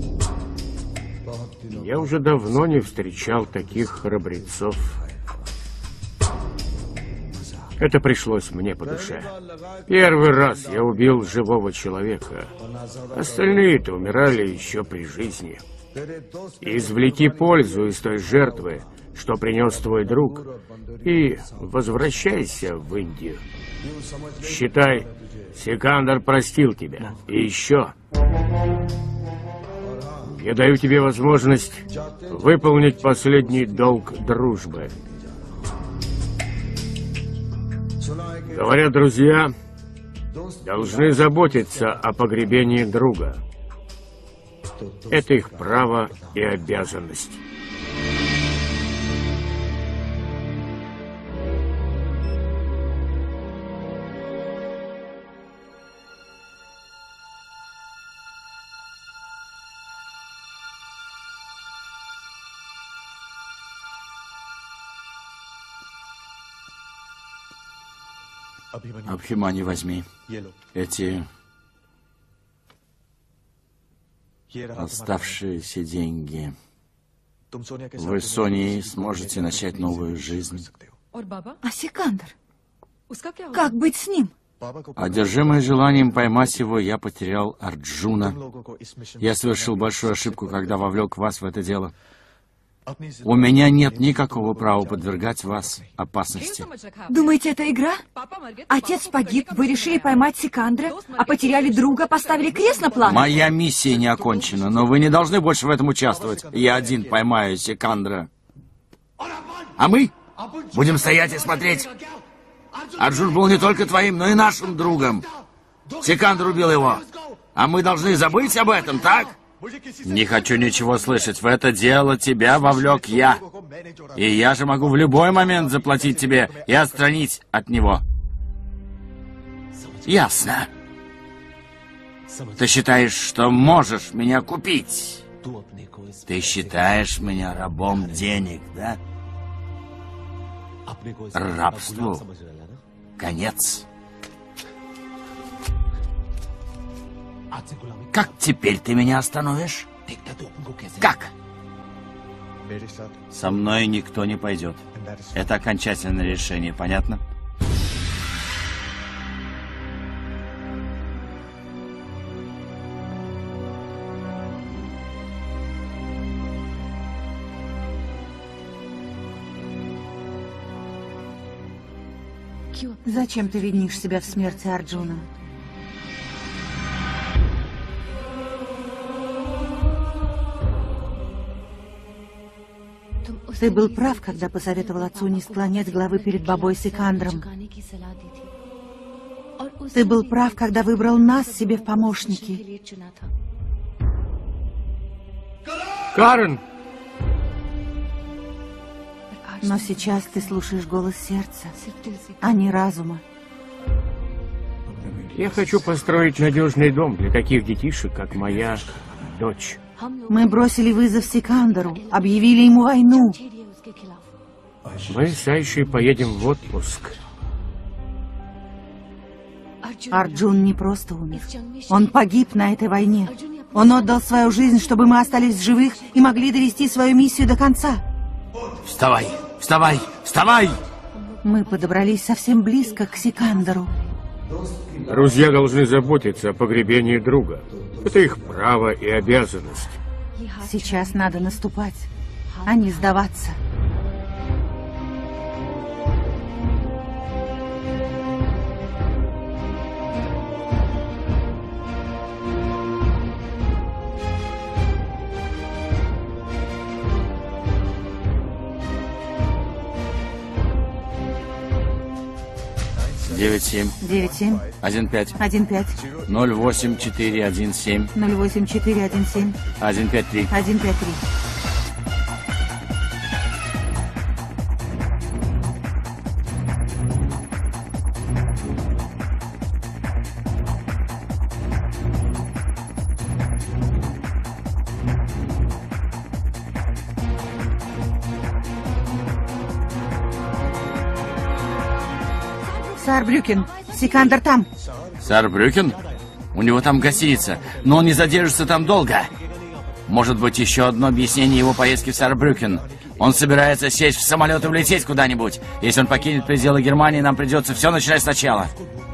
C: Я уже давно не встречал таких храбрецов. Это пришлось мне по душе. Первый раз я убил живого человека. Остальные-то умирали еще при жизни. Извлеки пользу из той жертвы, что принес твой друг, и возвращайся в Индию. Считай, Сикандр простил тебя. И еще... Я даю тебе возможность выполнить последний долг дружбы. Говорят, друзья должны заботиться о погребении друга. Это их право и обязанность.
B: Абхимани, возьми. Эти оставшиеся деньги. Вы с Соней сможете начать новую жизнь.
D: А Сикандр? Как быть с ним?
B: Одержимый желанием поймать его, я потерял Арджуна. Я совершил большую ошибку, когда вовлек вас в это дело. У меня нет никакого права подвергать вас опасности.
D: Думаете, это игра? Отец погиб, вы решили поймать Сикандра, а потеряли друга, поставили крест на план?
B: Моя миссия не окончена, но вы не должны больше в этом участвовать. Я один поймаю Сикандра. А мы будем стоять и смотреть. Арджун был не только твоим, но и нашим другом. Сикандр убил его. А мы должны забыть об этом, так? Не хочу ничего слышать. В это дело тебя вовлек я. И я же могу в любой момент заплатить тебе и отстранить от него. Ясно. Ты считаешь, что можешь меня купить? Ты считаешь меня рабом денег, да? Рабству конец. Как теперь ты меня остановишь? Как? Со мной никто не пойдет. Это окончательное решение, понятно?
E: Зачем ты винишь себя в смерти Арджуна? Ты был прав, когда посоветовал отцу не склонять головы перед бабой Сикандром. Ты был прав, когда выбрал нас себе в помощники.
C: Карен!
E: Но сейчас ты слушаешь голос сердца, а не разума.
C: Я хочу построить надежный дом для таких детишек, как моя дочь.
E: Мы бросили вызов Сикандру, объявили ему войну.
C: Мы с Айшей поедем в отпуск.
E: Арджун не просто умер. Он погиб на этой войне. Он отдал свою жизнь, чтобы мы остались в живых и могли довести свою миссию до конца.
B: Вставай! Вставай! Вставай!
E: Мы подобрались совсем близко к Сикандру.
C: Друзья должны заботиться о погребении друга. Это их право и обязанность.
E: Сейчас надо наступать, а не сдаваться.
B: Девять семь.
E: 9-7.
B: 1-5.
E: 1-5.
B: 0-8-4-1-7.
E: 0-8-4-1-7.
B: 1-5-3.
E: 1-5-3. Саарбрюкен, Сикандр там.
B: Саарбрюкен? У него там гостиница, но он не задержится там долго. Может быть, еще одно объяснение его поездки в Саарбрюкен. Он собирается сесть в самолет и улететь куда-нибудь. Если он покинет пределы Германии, нам придется все начинать сначала.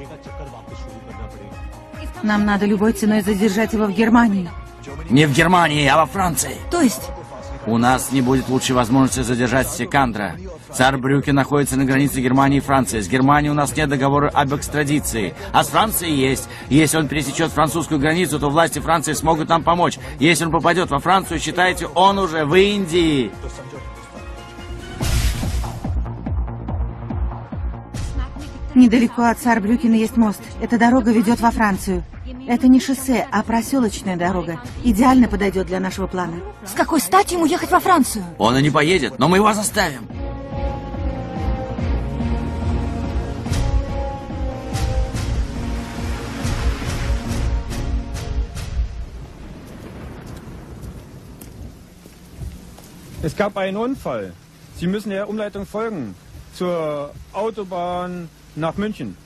E: Нам надо любой ценой задержать его в Германии.
B: Не в Германии, а во Франции.
E: То есть?
B: У нас не будет лучшей возможности задержать Секандра. Саарбрюкен находится на границе Германии и Франции. С Германией у нас нет договора об экстрадиции. А с Францией есть. Если он пересечет французскую границу, то власти Франции смогут нам помочь. Если он попадет во Францию, считайте, он уже в Индии.
E: Недалеко от Саарбрюкена есть мост. Эта дорога ведет во Францию. Это не шоссе, а проселочная дорога. Идеально подойдет для нашего плана.
D: С какой стати ему ехать во Францию?
B: Он и не поедет, но мы его заставим.
I: Es gab einen Unfall. Sie müssen der Umleitung folgen. Zur Autobahn nach München.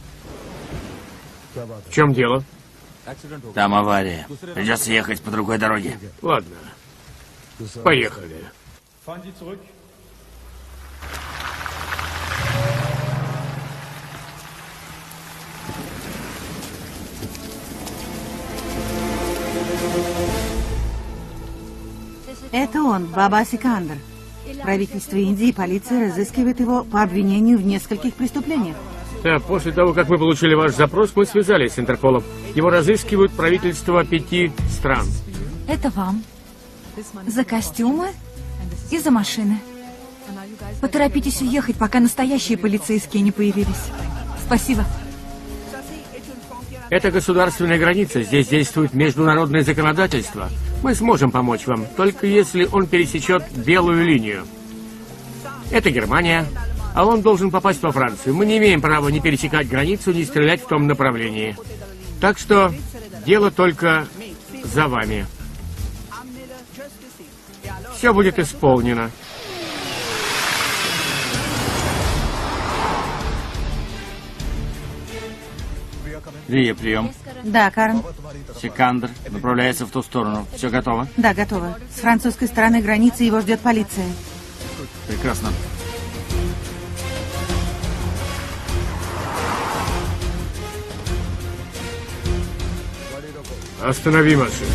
C: В чем дело?
B: Там авария. Придется ехать по другой дороге.
C: Ладно. Поехали.
I: Fahren Sie zurück.
E: Это он, Баба Секандр. Правительство Индии и полиция разыскивает его по обвинению в нескольких преступлениях.
C: Да, после того, как мы получили ваш запрос, мы связались с Интерполом. Его разыскивают правительства 5 стран.
D: Это вам. За костюмы и за машины. Поторопитесь уехать, пока настоящие полицейские не появились. Спасибо.
C: Это государственная граница. Здесь действует международное законодательство. Мы сможем помочь вам, только если он пересечет белую линию. Это Германия, а он должен попасть во Францию. Мы не имеем права ни пересекать границу, ни стрелять в том направлении. Так что дело только за вами. Все будет исполнено.
B: Лия, прием.
E: Да, Карн.
B: Секандр направляется в ту сторону. Все готово?
E: Да, готово. С французской стороны границы его ждет полиция.
B: Прекрасно.
C: Останови машину.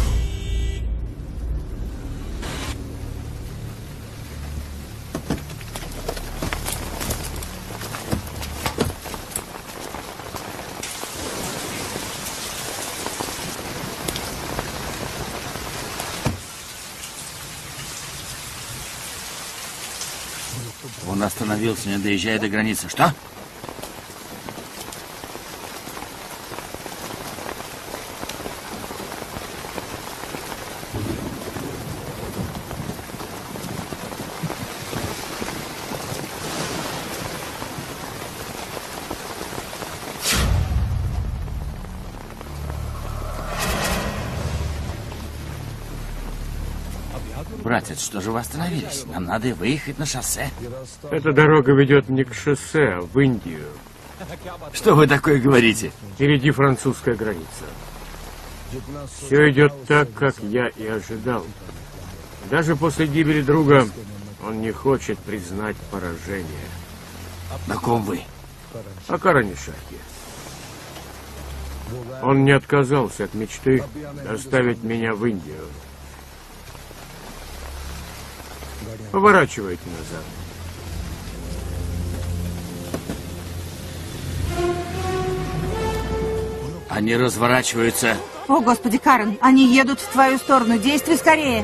B: Он остановился, не доезжая до границы. Что? Братец, что же вы остановились? Нам надо выехать на шоссе.
C: Эта дорога ведет не к шоссе, а в Индию.
B: Что вы такое говорите?
C: Впереди французская граница. Все идет так, как я и ожидал. Даже после гибели друга он не хочет признать поражение.
B: На ком вы?
C: О Каране Шахе. Он не отказался от мечты доставить меня в Индию. Поворачивайте назад.
B: Они разворачиваются.
E: О, Господи, Карен, они едут в твою сторону. Действуй скорее.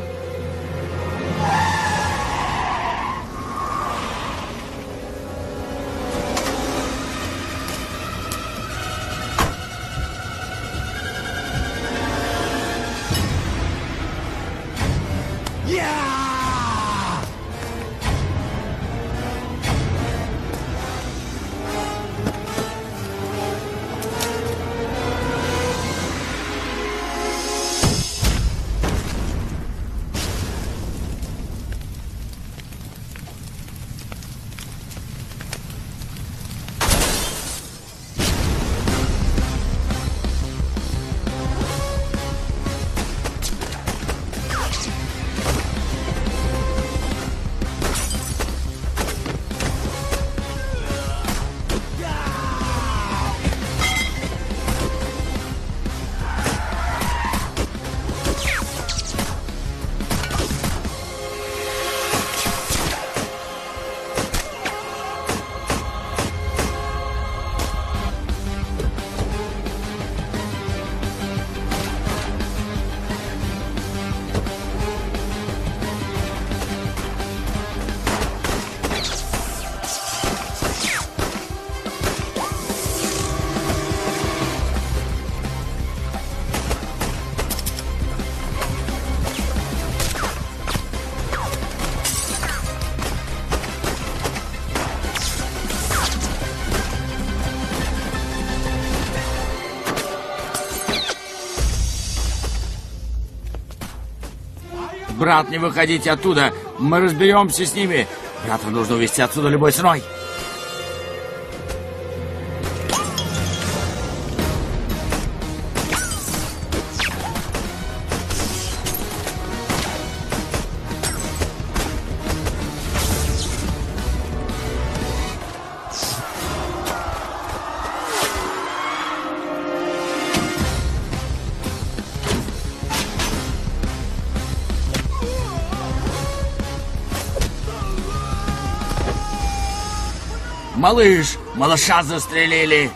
B: брат, не выходите оттуда. Мы разберемся с ними. Брата нужно увезти отсюда любой ценой. Малыш! Малыша застрелили!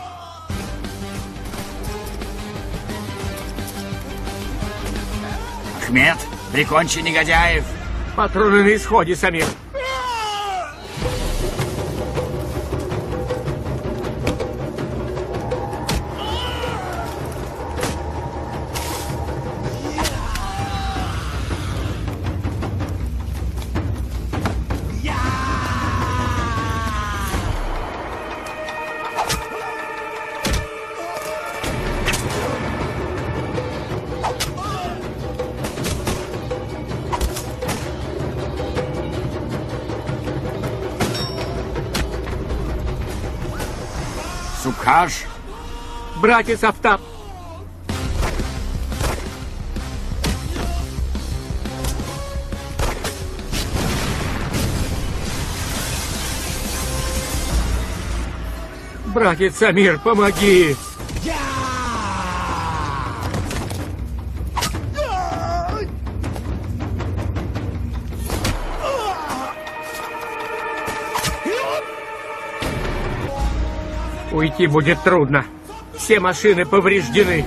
B: Ахмед, прикончи негодяев!
C: Патроны на исходе, Самир.
B: Сукхаш!
C: Братец Афтаб! Братец Самир, помоги! Уйти будет трудно. Все машины повреждены.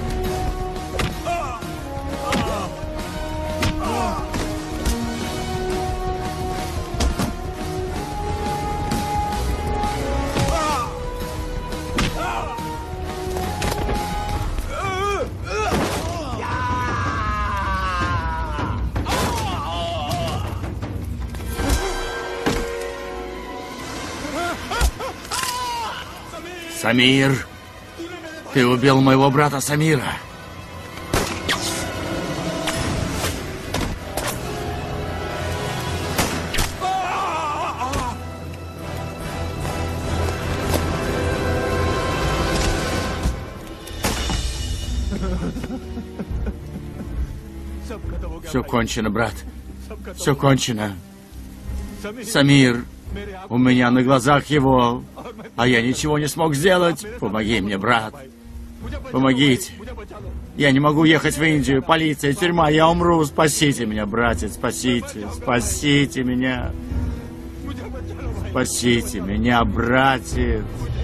B: Самир! Ты убил моего брата Самира! Все кончено, брат. Все кончено. Самир, у меня на глазах его, а я ничего не смог сделать. Помоги мне, брат. Помогите. Я не могу ехать в Индию. Полиция, тюрьма, я умру. Спасите меня, братец, спасите. Спасите меня. Спасите меня, братец.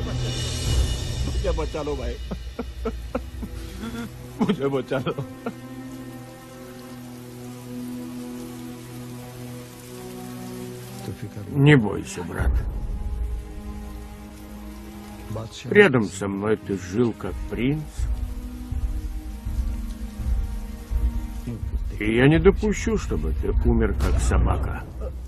C: Не бойся, брат. Рядом со мной ты жил как принц. И я не допущу, чтобы ты умер как собака.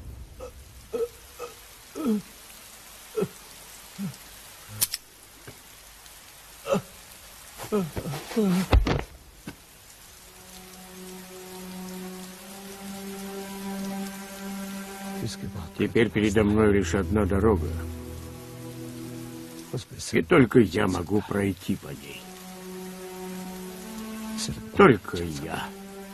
C: Теперь передо мной лишь одна дорога. И только я могу пройти по ней. Только я.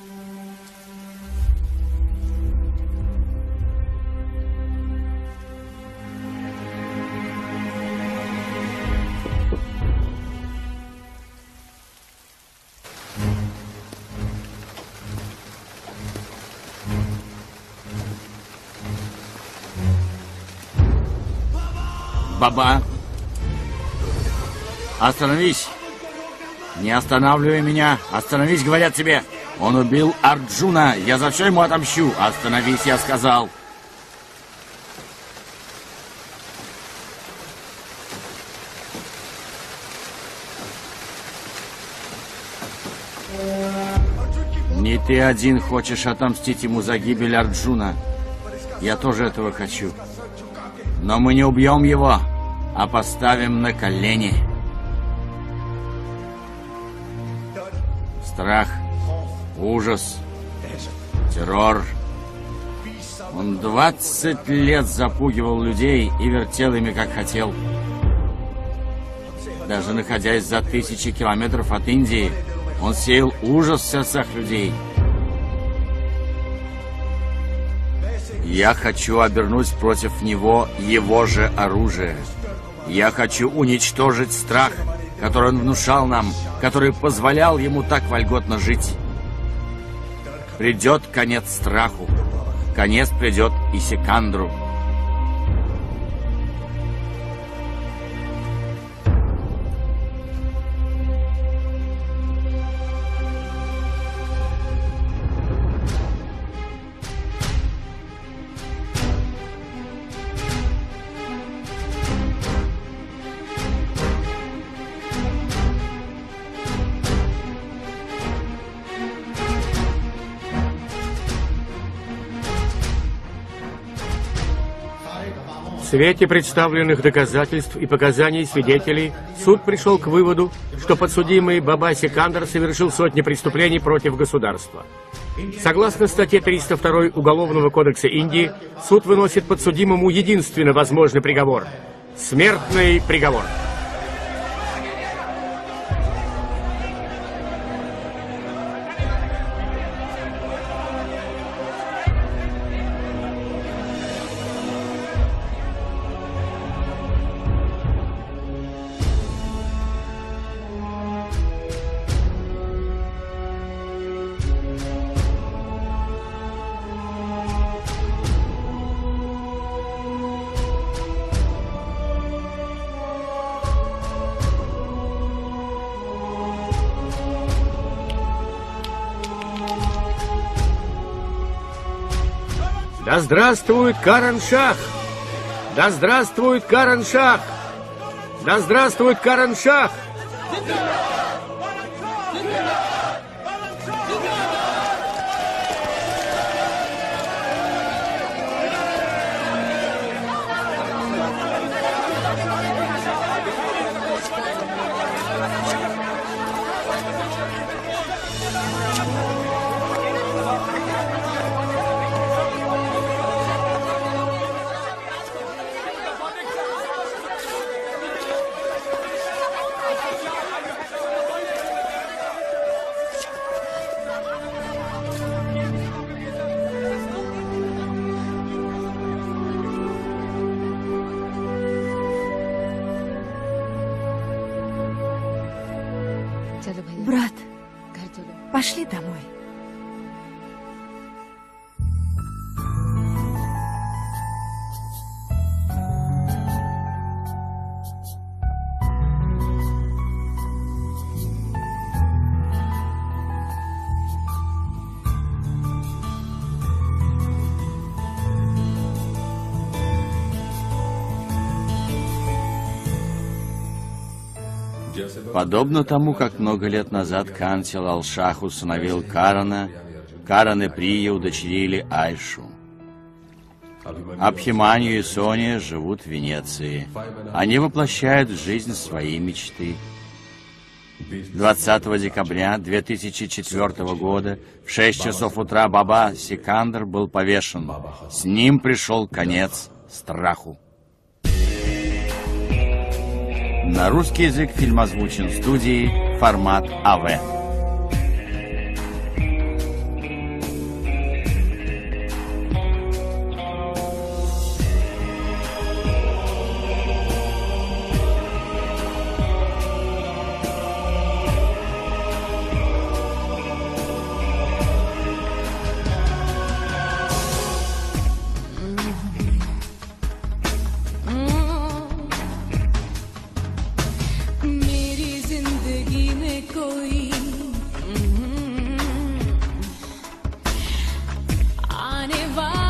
B: Баба, остановись! Не останавливай меня! Остановись, говорят тебе! Он убил Арджуна! Я за все ему отомщу! Остановись, я сказал! Не ты один хочешь отомстить ему за гибель Арджуна. Я тоже этого хочу. Но мы не убьем его, а поставим на колени. Страх, ужас, террор, Он 20 лет запугивал людей и вертел ими, как хотел. Даже находясь за 1000 километров от Индии, он сеял ужас в сердцах людей. Я хочу обернуть против него его же оружие. Я хочу уничтожить страх, который он внушал нам, который позволял ему так вольготно жить. Придет конец страху. Конец придет и Сикандру.
C: В свете представленных доказательств и показаний свидетелей суд пришел к выводу, что подсудимый Баба Сикандр совершил сотни преступлений против государства. Согласно статье 302 Уголовного кодекса Индии, суд выносит подсудимому единственно возможный приговор – смертный приговор. Да здравствует Каран-Шах! Да здравствует Каран-Шах! Да здравствует Каран-Шах!
D: Брат, пошли домой.
B: Подобно тому, как много лет назад Канти Лал-Шах усыновил Карана, Каран и Прия удочерили Айшу. Абхиманью и Соня живут в Венеции. Они воплощают в жизнь свои мечты. 20 декабря 2004 года в 6 часов утра Баба Сикандр был повешен. С ним пришел конец страху. На русский язык фильм озвучен в студии «Формат АВ».
G: आने वाला